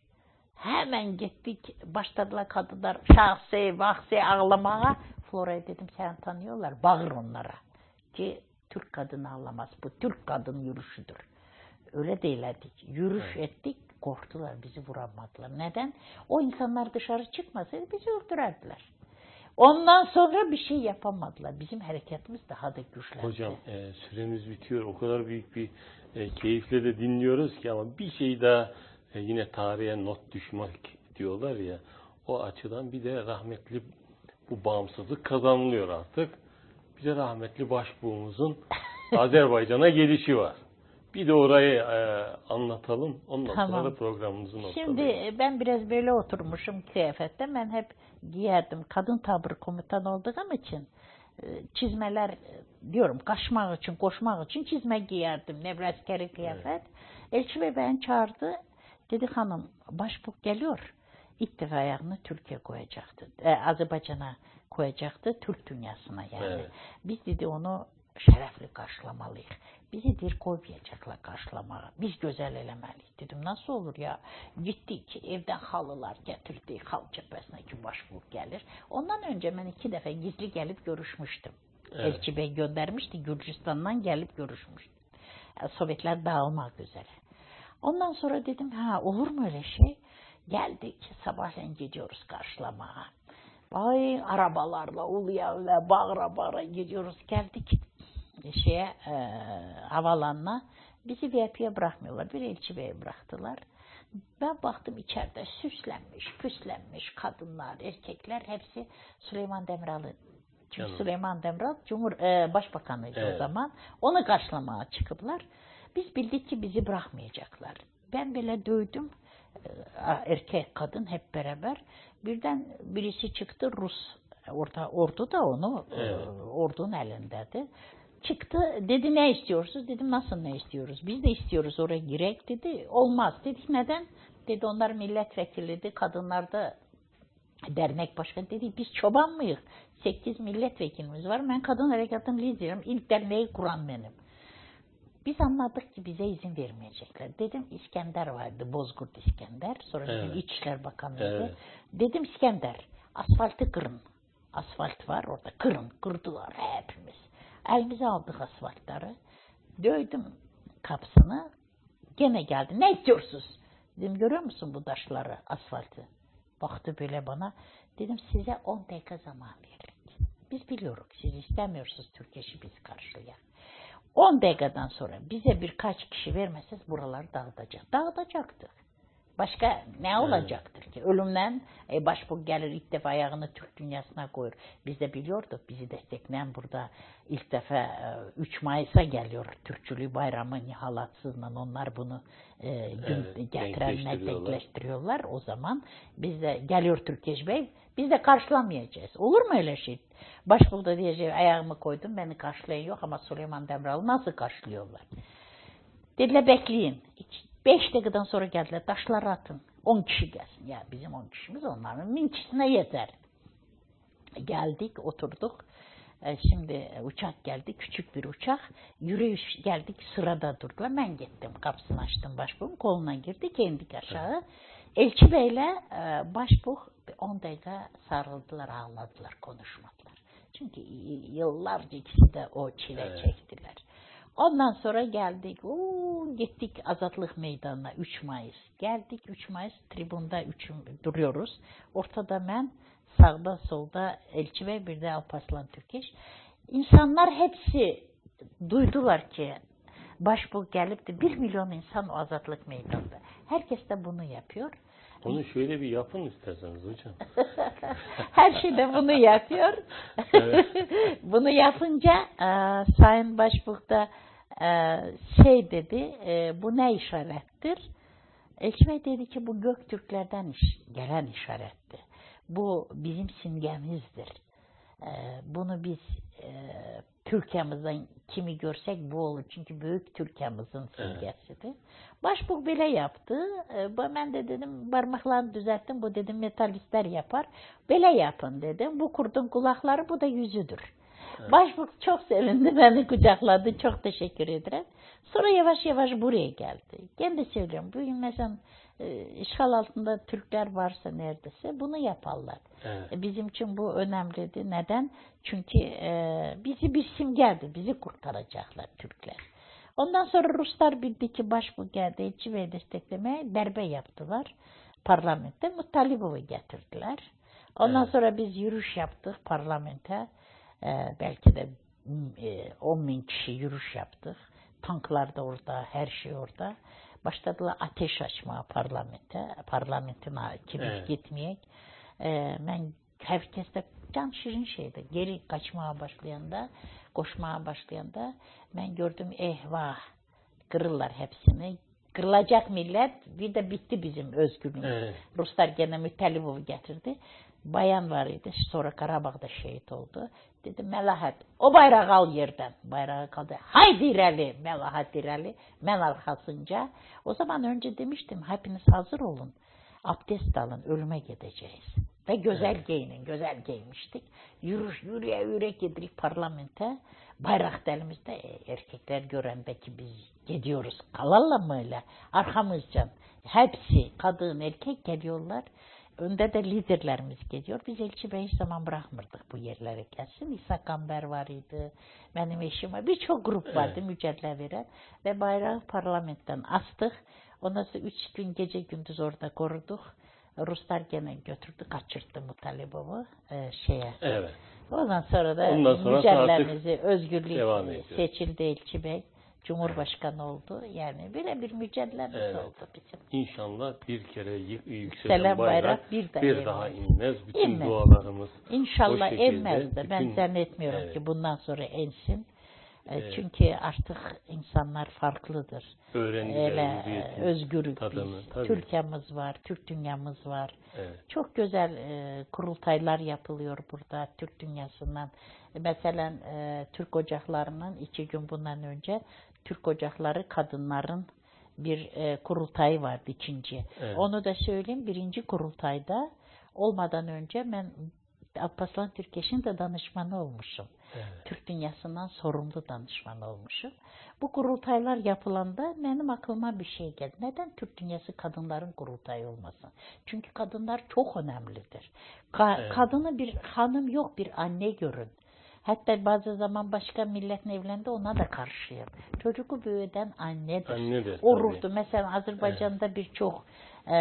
Hemen gittik. Başladılar kadınlar şahse, vahse ağlamaya. Flora'ya dedim sen tanıyorlar. Bağır onlara. Ki Türk kadını ağlamaz. Bu Türk kadın yürüyüşüdür. Öyle değildik. Yürüyüş evet. ettik. Korktular. Bizi vuramadılar. Neden? O insanlar dışarı çıkmasaydı bizi öldürerdiler. Ondan sonra bir şey yapamadılar. Bizim hareketimiz daha da güçlendi. Hocam e, süremiz bitiyor. O kadar büyük bir e, keyifle de dinliyoruz ki ama bir şey daha e, yine tarihe not düşmek diyorlar ya. O açıdan bir de rahmetli bu bağımsızlık kazanılıyor artık. Bir de rahmetli başbuğumuzun Azerbaycan'a gelişi var. Bir de orayı e, anlatalım. Ondan tamam. sonra da programımızı noktalayalım. Şimdi ben biraz böyle oturmuşum kıyafette. Ben hep giyerdim. Kadın tabur komutan olduğum için çizmeler diyorum kaçmak için, koşmak için çizme giyerdim. Nevraskeri kıyafet. Evet. Elçi Bey beni çağırdı. Dedi hanım başbuğ geliyor. İlk defa ayağını Türkiye koyacaktı. E, Azerbaycan'a koyacaktı. Türk dünyasına yani. Evet. Biz dedi onu şerefli karşılamalıyız. Bizi dir koymayacaklar karşılamaya. Biz güzel elemeliyiz. Dedim nasıl olur ya? Gittik evden halılar getirdik. Hal cephesine ki başbuğ gelir. Ondan önce ben iki defa gizli gelip görüşmüştüm. Evet. Elçi Bey göndermişti. Gürcistan'dan gelip görüşmüştüm. Sovyetler dağılmak üzere. Ondan sonra dedim ha olur mu öyle şey? Geldik sabahleyin gidiyoruz karşılamaya. Vay arabalarla uluya uluya bağıra bağıra gidiyoruz. Geldik şeye e, havalanına. Bizi V I P'ye bırakmıyorlar. Bir elçi beye bıraktılar. Ben baktım içeride süslenmiş, püslenmiş kadınlar, erkekler hepsi Süleyman Demirel'in. Çünkü Canım. Süleyman Demirel Cumhur e, Başbakanıydı evet. o zaman. Onu karşılamaya çıkıplar. Biz bildik ki bizi bırakmayacaklar. Ben böyle dövdüm. Erkek kadın hep beraber. Birden birisi çıktı Rus. Orta, ordu da onu evet. ordunun elindedir. Çıktı dedi ne istiyorsunuz? Dedim nasıl ne istiyoruz? Biz de istiyoruz oraya girek dedi. Olmaz dedik neden? Dedi onlar milletvekiliydi. Kadınlar da dernek başkanı dedi. Biz çoban mıyız? Sekiz milletvekilimiz var. Ben kadın harekatının liderim. İlk derneği kuran benim. Biz anladık ki bize izin vermeyecekler. Dedim İskender vardı. Bozkurt İskender. Sonra evet. bizim İçişler Bakanıydı. Evet. Dedim İskender asfaltı kırın. Asfalt var orada. Kırın. Kırdılar hepimiz. Elimize aldık asfaltları. Döydüm kapısını. Gene geldi. Ne istiyorsunuz? Dedim görüyor musun bu taşları, asfaltı? Baktı böyle bana. Dedim size on dakika zaman verdik. Biz biliyoruz siz istemiyorsunuz Türk işi biz karşılayan. on dakikadan sonra bize birkaç kişi vermeseniz buraları dağıtacak. Dağıtacaktık. Başka ne olacaktır ki? Ölümden e, başbuğ gelir ilk defa ayağını Türk dünyasına koyur. Biz de biliyorduk bizi destekleyen burada ilk defa e, üç Mayıs'a geliyor Türkçülüğü bayramı nihalatsızla onlar bunu e, gün Evet, getirenler denkleştiriyorlar. denkleştiriyorlar. O zaman biz de geliyor Türkeş Bey biz de karşılamayacağız. Olur mu öyle şey? Başbuğ da diyecek ayağımı koydum beni karşılayan yok ama Süleyman Demirel'i nasıl karşılıyorlar? Dediler bekleyin. Beş dakikadan sonra geldiler. Taşları atın. On kişi gelsin. Ya bizim on kişimiz onların bin kişisine yeter. Geldik, oturduk. E, şimdi uçak geldi. Küçük bir uçak. Yürüyüş geldik. Sırada durdular. Ben gittim. Kapısını açtım başbuğun. Koluna girdik. indik aşağı. Elçi Bey'le e, başbuğ on dakika sarıldılar, ağladılar, konuşmadılar. Çünkü yıllarca ikisi de o çile Evet. çektiler. Ondan sonra geldik, uuu, gittik Azadlık Meydanı'na üç Mayıs. Geldik üç Mayıs tribunda üçüm, duruyoruz. Ortada ben, sağda solda Elçi Bey bir de Alparslan Türkeş. İnsanlar hepsi duydular ki başbuğ gelip de bir milyon insan o Azadlık Meydanı'nda. Herkes de bunu yapıyor. Onu şöyle bir yapın isterseniz hocam. Her şeyde bunu yapıyor. Evet. Bunu yapınca e, Sayın Başbuğ da e, şey dedi, e, bu ne işarettir? Elçi Bey dedi ki bu Göktürklerden iş, gelen işaretti. Bu bizim simgemizdir. E, bunu biz e, Türkiye'mizden kimi görsek bu olur. Çünkü büyük Türkiye'mizin simgesidir. Evet. Başbuğ böyle yaptı. E, ben de dedim parmaklarını düzelttim. Bu dedim metalistler yapar. Böyle yapın dedim. Bu kurdun kulakları bu da yüzüdür. Evet. Başbuğ çok sevindi. Beni kucakladı. Çok teşekkür ederim. Sonra yavaş yavaş buraya geldi. Ben de söylüyorum. Bugün mesela e, işgal altında Türkler varsa neredeyse bunu yaparlar. Evet. E, bizim için bu önemliydi. Neden? Çünkü e, bizi bir simgeldi. Bizi kurtaracaklar Türkler. Ondan sonra Ruslar bildi ki başbuğ geldi. Elçi Bey'i desteklemeye darbe yaptılar. Parlamentte Muttalipov'u getirdiler. Ondan evet. sonra biz yürüyüş yaptık parlamente. E, belki de e, on bin kişi yürüyüş yaptık. Tanklar da orada, her şey orada. Başladılar ateş açmaya parlamente. Parlamentin kimi evet. gitmeyek. E, ben herkeste can şirin şeydi. Geri kaçmaya başlayanda, koşmaya başlayanda ben gördüm eyvah kırırlar hepsini. Kırılacak millet bir de bitti bizim özgürlüğümüz. Evet. Ruslar gene Mütellibov'u getirdi. Bayan var idi. Sonra Karabağ'da şehit oldu. Dedi Melahat o bayrağı al yerden. Bayrağı kaldı. Haydi ileri Melahat ileri. Ben arkasınca. O zaman önce demiştim hepiniz hazır olun. Abdest alın ölüme gideceğiz. Ve güzel evet. giyinin. Güzel giymiştik. Yürü, yürüye yürüye gidik parlamente. Bayrak elimizde e, erkekler görende ki biz gidiyoruz. Kalalım mı öyle? Arkamızdan. Hepsi kadın erkek geliyorlar. Önde de liderlerimiz geliyor. Biz Elçi Bey hiç zaman bırakmırdık bu yerlere gelsin. İsa Kamber var idi. Benim eşim var. Birçok grup vardı evet. mücadele veren. Ve bayrağı parlamentten astık. Ondan sonra üç gün gece gündüz orada koruduk. Ruslar gene götürdü, kaçırttı Muttalipov'u e, şeye. Evet. Ondan sonra da mücadelemizi, özgürlük seçildi Elçi Bey. Cumhurbaşkanı oldu. Yani böyle bir mücadelemiz evet. oldu bizim. İnşallah bir kere yükselen Selam bayrak, bayrak bir, da bir daha inmez. Bütün inmez. Dualarımız İnşallah inmez de. Ben zannetmiyorum evet. ki bundan sonra ensin. Evet. Çünkü artık insanlar farklıdır. Öyle özgürlük biz. Türkiye'miz var, Türk dünyamız var. Evet. Çok güzel e, kurultaylar yapılıyor burada Türk dünyasından. Mesela e, Türk ocaklarının iki gün bundan önce Türk ocakları kadınların bir e, kurultayı vardı ikinci. Evet. Onu da söyleyeyim birinci kurultayda olmadan önce ben Alparslan Türkeş'in de danışmanı olmuşum. Evet. Türk dünyasından sorumlu danışman olmuşum. Bu kurultaylar yapılanda benim aklıma bir şey geldi. Neden Türk dünyası kadınların kurultayı olmasın? Çünkü kadınlar çok önemlidir. Ka- evet. Kadını bir hanım yok, bir anne görün. Hatta bazı zaman başka milletin evlendi ona da karşıyım. Çocuğu büyüden annedir. Annedir, O tabii. ruhtu. Mesela Azerbaycan'da birçok e,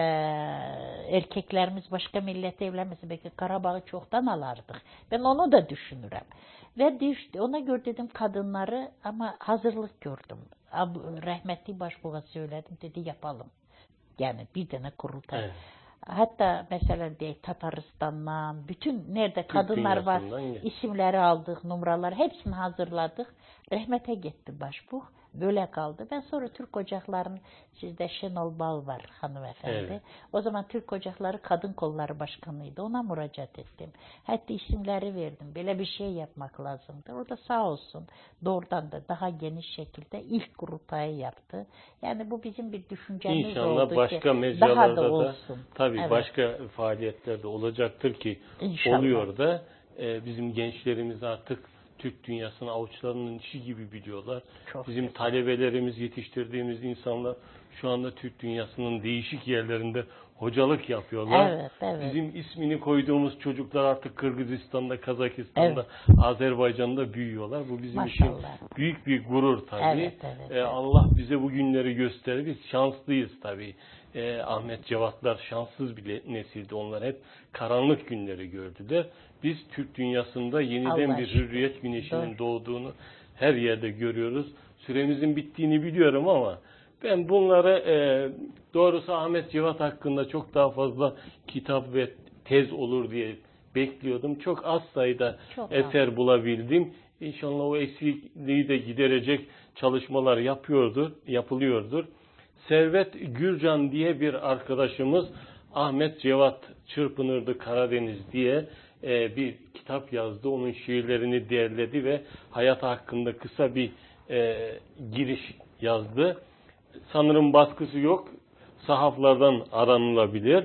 erkeklerimiz başka millete evlenmesi belki Karabağ'ı çoktan alardık. Ben onu da düşünürüm. Ve düştü. Ona göre dedim kadınları ama hazırlık gördüm. Ab- Rahmetli başbuğa söyledim dedi yapalım. Yani bir tane kurultay. Evet. Hatta mesela de Tataristan'dan bütün nerede kadınlar var dünyasından gel- isimleri aldık, numaraları hepsini hazırladık. Rahmete gitti başbuğ. Böyle kaldı. Ben sonra Türk Ocakları'nın sizde Şenol Bal var hanımefendi. Evet. O zaman Türk Ocakları Kadın Kolları Başkanıydı. Ona müracaat ettim. Hatta isimleri verdim. Böyle bir şey yapmak lazımdı. O da sağ olsun doğrudan da daha geniş şekilde ilk kurultayı yaptı. Yani bu bizim bir düşüncemiz İnşallah oldu başka ki daha mecralarda da da, olsun. tabii Evet. başka faaliyetlerde olacaktır ki İnşallah. oluyor da e, bizim gençlerimiz artık Türk dünyasını avuçlarının içi gibi biliyorlar. Çok Bizim güzel. talebelerimiz, yetiştirdiğimiz insanlar şu anda Türk dünyasının değişik yerlerinde hocalık yapıyorlar. Evet, evet. Bizim ismini koyduğumuz çocuklar artık Kırgızistan'da, Kazakistan'da, Azerbaycan'da büyüyorlar. Bu bizim için Maşallah. büyük bir gurur tabii. Evet, evet, Ee, evet. Allah bize bu günleri gösterir. Biz şanslıyız tabii. Ee, Ahmet Cevatlar şanssız bir nesildi. Onlar hep karanlık günleri gördüler. Biz Türk dünyasında yeniden Allah bir şükür. hürriyet güneşinin Doğru. doğduğunu her yerde görüyoruz. Süremizin bittiğini biliyorum ama ben bunları e, doğrusu Ahmet Cevat hakkında çok daha fazla kitap ve tez olur diye bekliyordum. Çok az sayıda Çok eser az bulabildim. İnşallah o eksikliği de giderecek çalışmalar yapıyordur, yapılıyordur. Servet Gürcan diye bir arkadaşımız Ahmet Cevat Çırpınırdı Karadeniz diye e, bir kitap yazdı. Onun şiirlerini derledi ve hayat hakkında kısa bir e, giriş yazdı. Sanırım baskısı yok. Sahaflardan aranılabilir.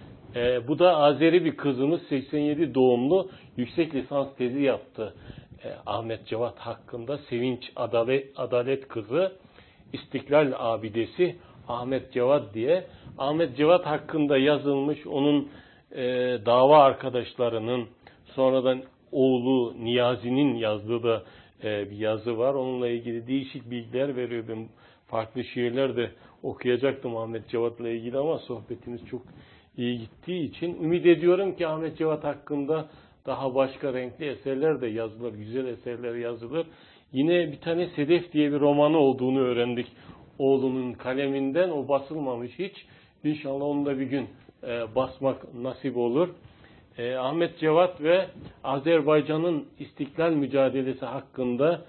E, bu da Azeri bir kızımız, seksen yedi doğumlu, yüksek lisans tezi yaptı. E, Ahmet Cevat hakkında Sevinç Adalet, Adalet Kızı, İstiklal Abidesi Ahmet Cevat diye. Ahmet Cevat hakkında yazılmış, onun e, dava arkadaşlarının, sonradan oğlu Niyazi'nin yazdığı da e, bir yazı var. Onunla ilgili değişik bilgiler veriyor. Ben farklı şiirler de okuyacaktım Ahmet Cevat'la ilgili ama sohbetimiz çok iyi gittiği için ümit ediyorum ki Ahmet Cevat hakkında daha başka renkli eserler de yazılır, güzel eserler yazılır. Yine bir tane Sedef diye bir romanı olduğunu öğrendik oğlunun kaleminden. O basılmamış hiç. İnşallah onu da bir gün e, basmak nasip olur. E, Ahmet Cevat ve Azerbaycan'ın istiklal mücadelesi hakkında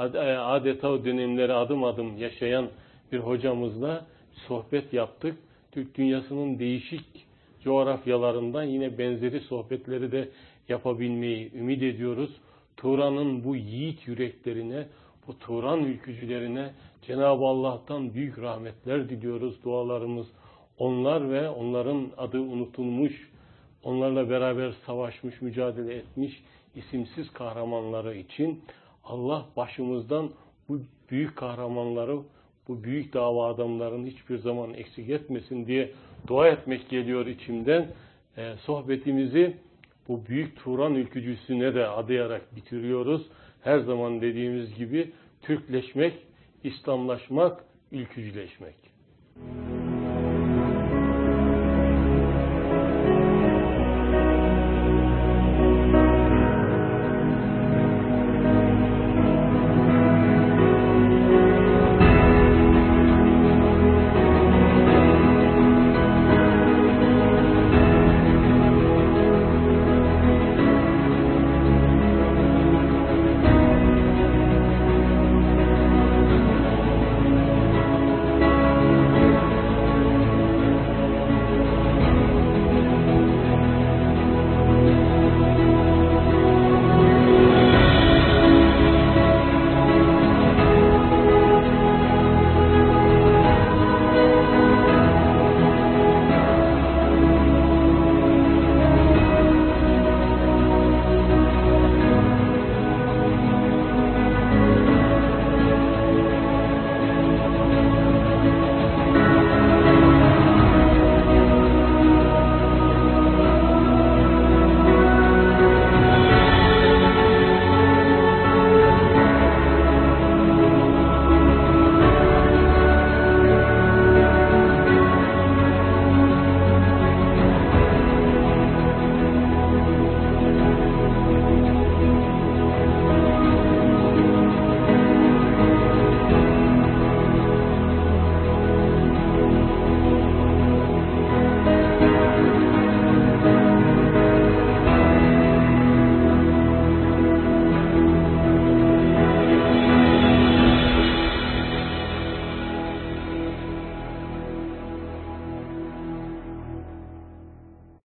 adeta o dönemleri adım adım yaşayan bir hocamızla sohbet yaptık. Türk dünyasının değişik coğrafyalarından yine benzeri sohbetleri de yapabilmeyi ümit ediyoruz. Turan'ın bu yiğit yüreklerine, bu Turan ülkücülerine Cenab-ı Allah'tan büyük rahmetler diliyoruz. Dualarımız onlar ve onların adı unutulmuş, onlarla beraber savaşmış, mücadele etmiş isimsiz kahramanları için Allah başımızdan bu büyük kahramanları, bu büyük dava adamlarını hiçbir zaman eksik etmesin diye dua etmek geliyor içimden. Ee, sohbetimizi bu büyük Turan ülkücüsüne de adayarak bitiriyoruz. Her zaman dediğimiz gibi Türkleşmek, İslamlaşmak, ülkücüleşmek.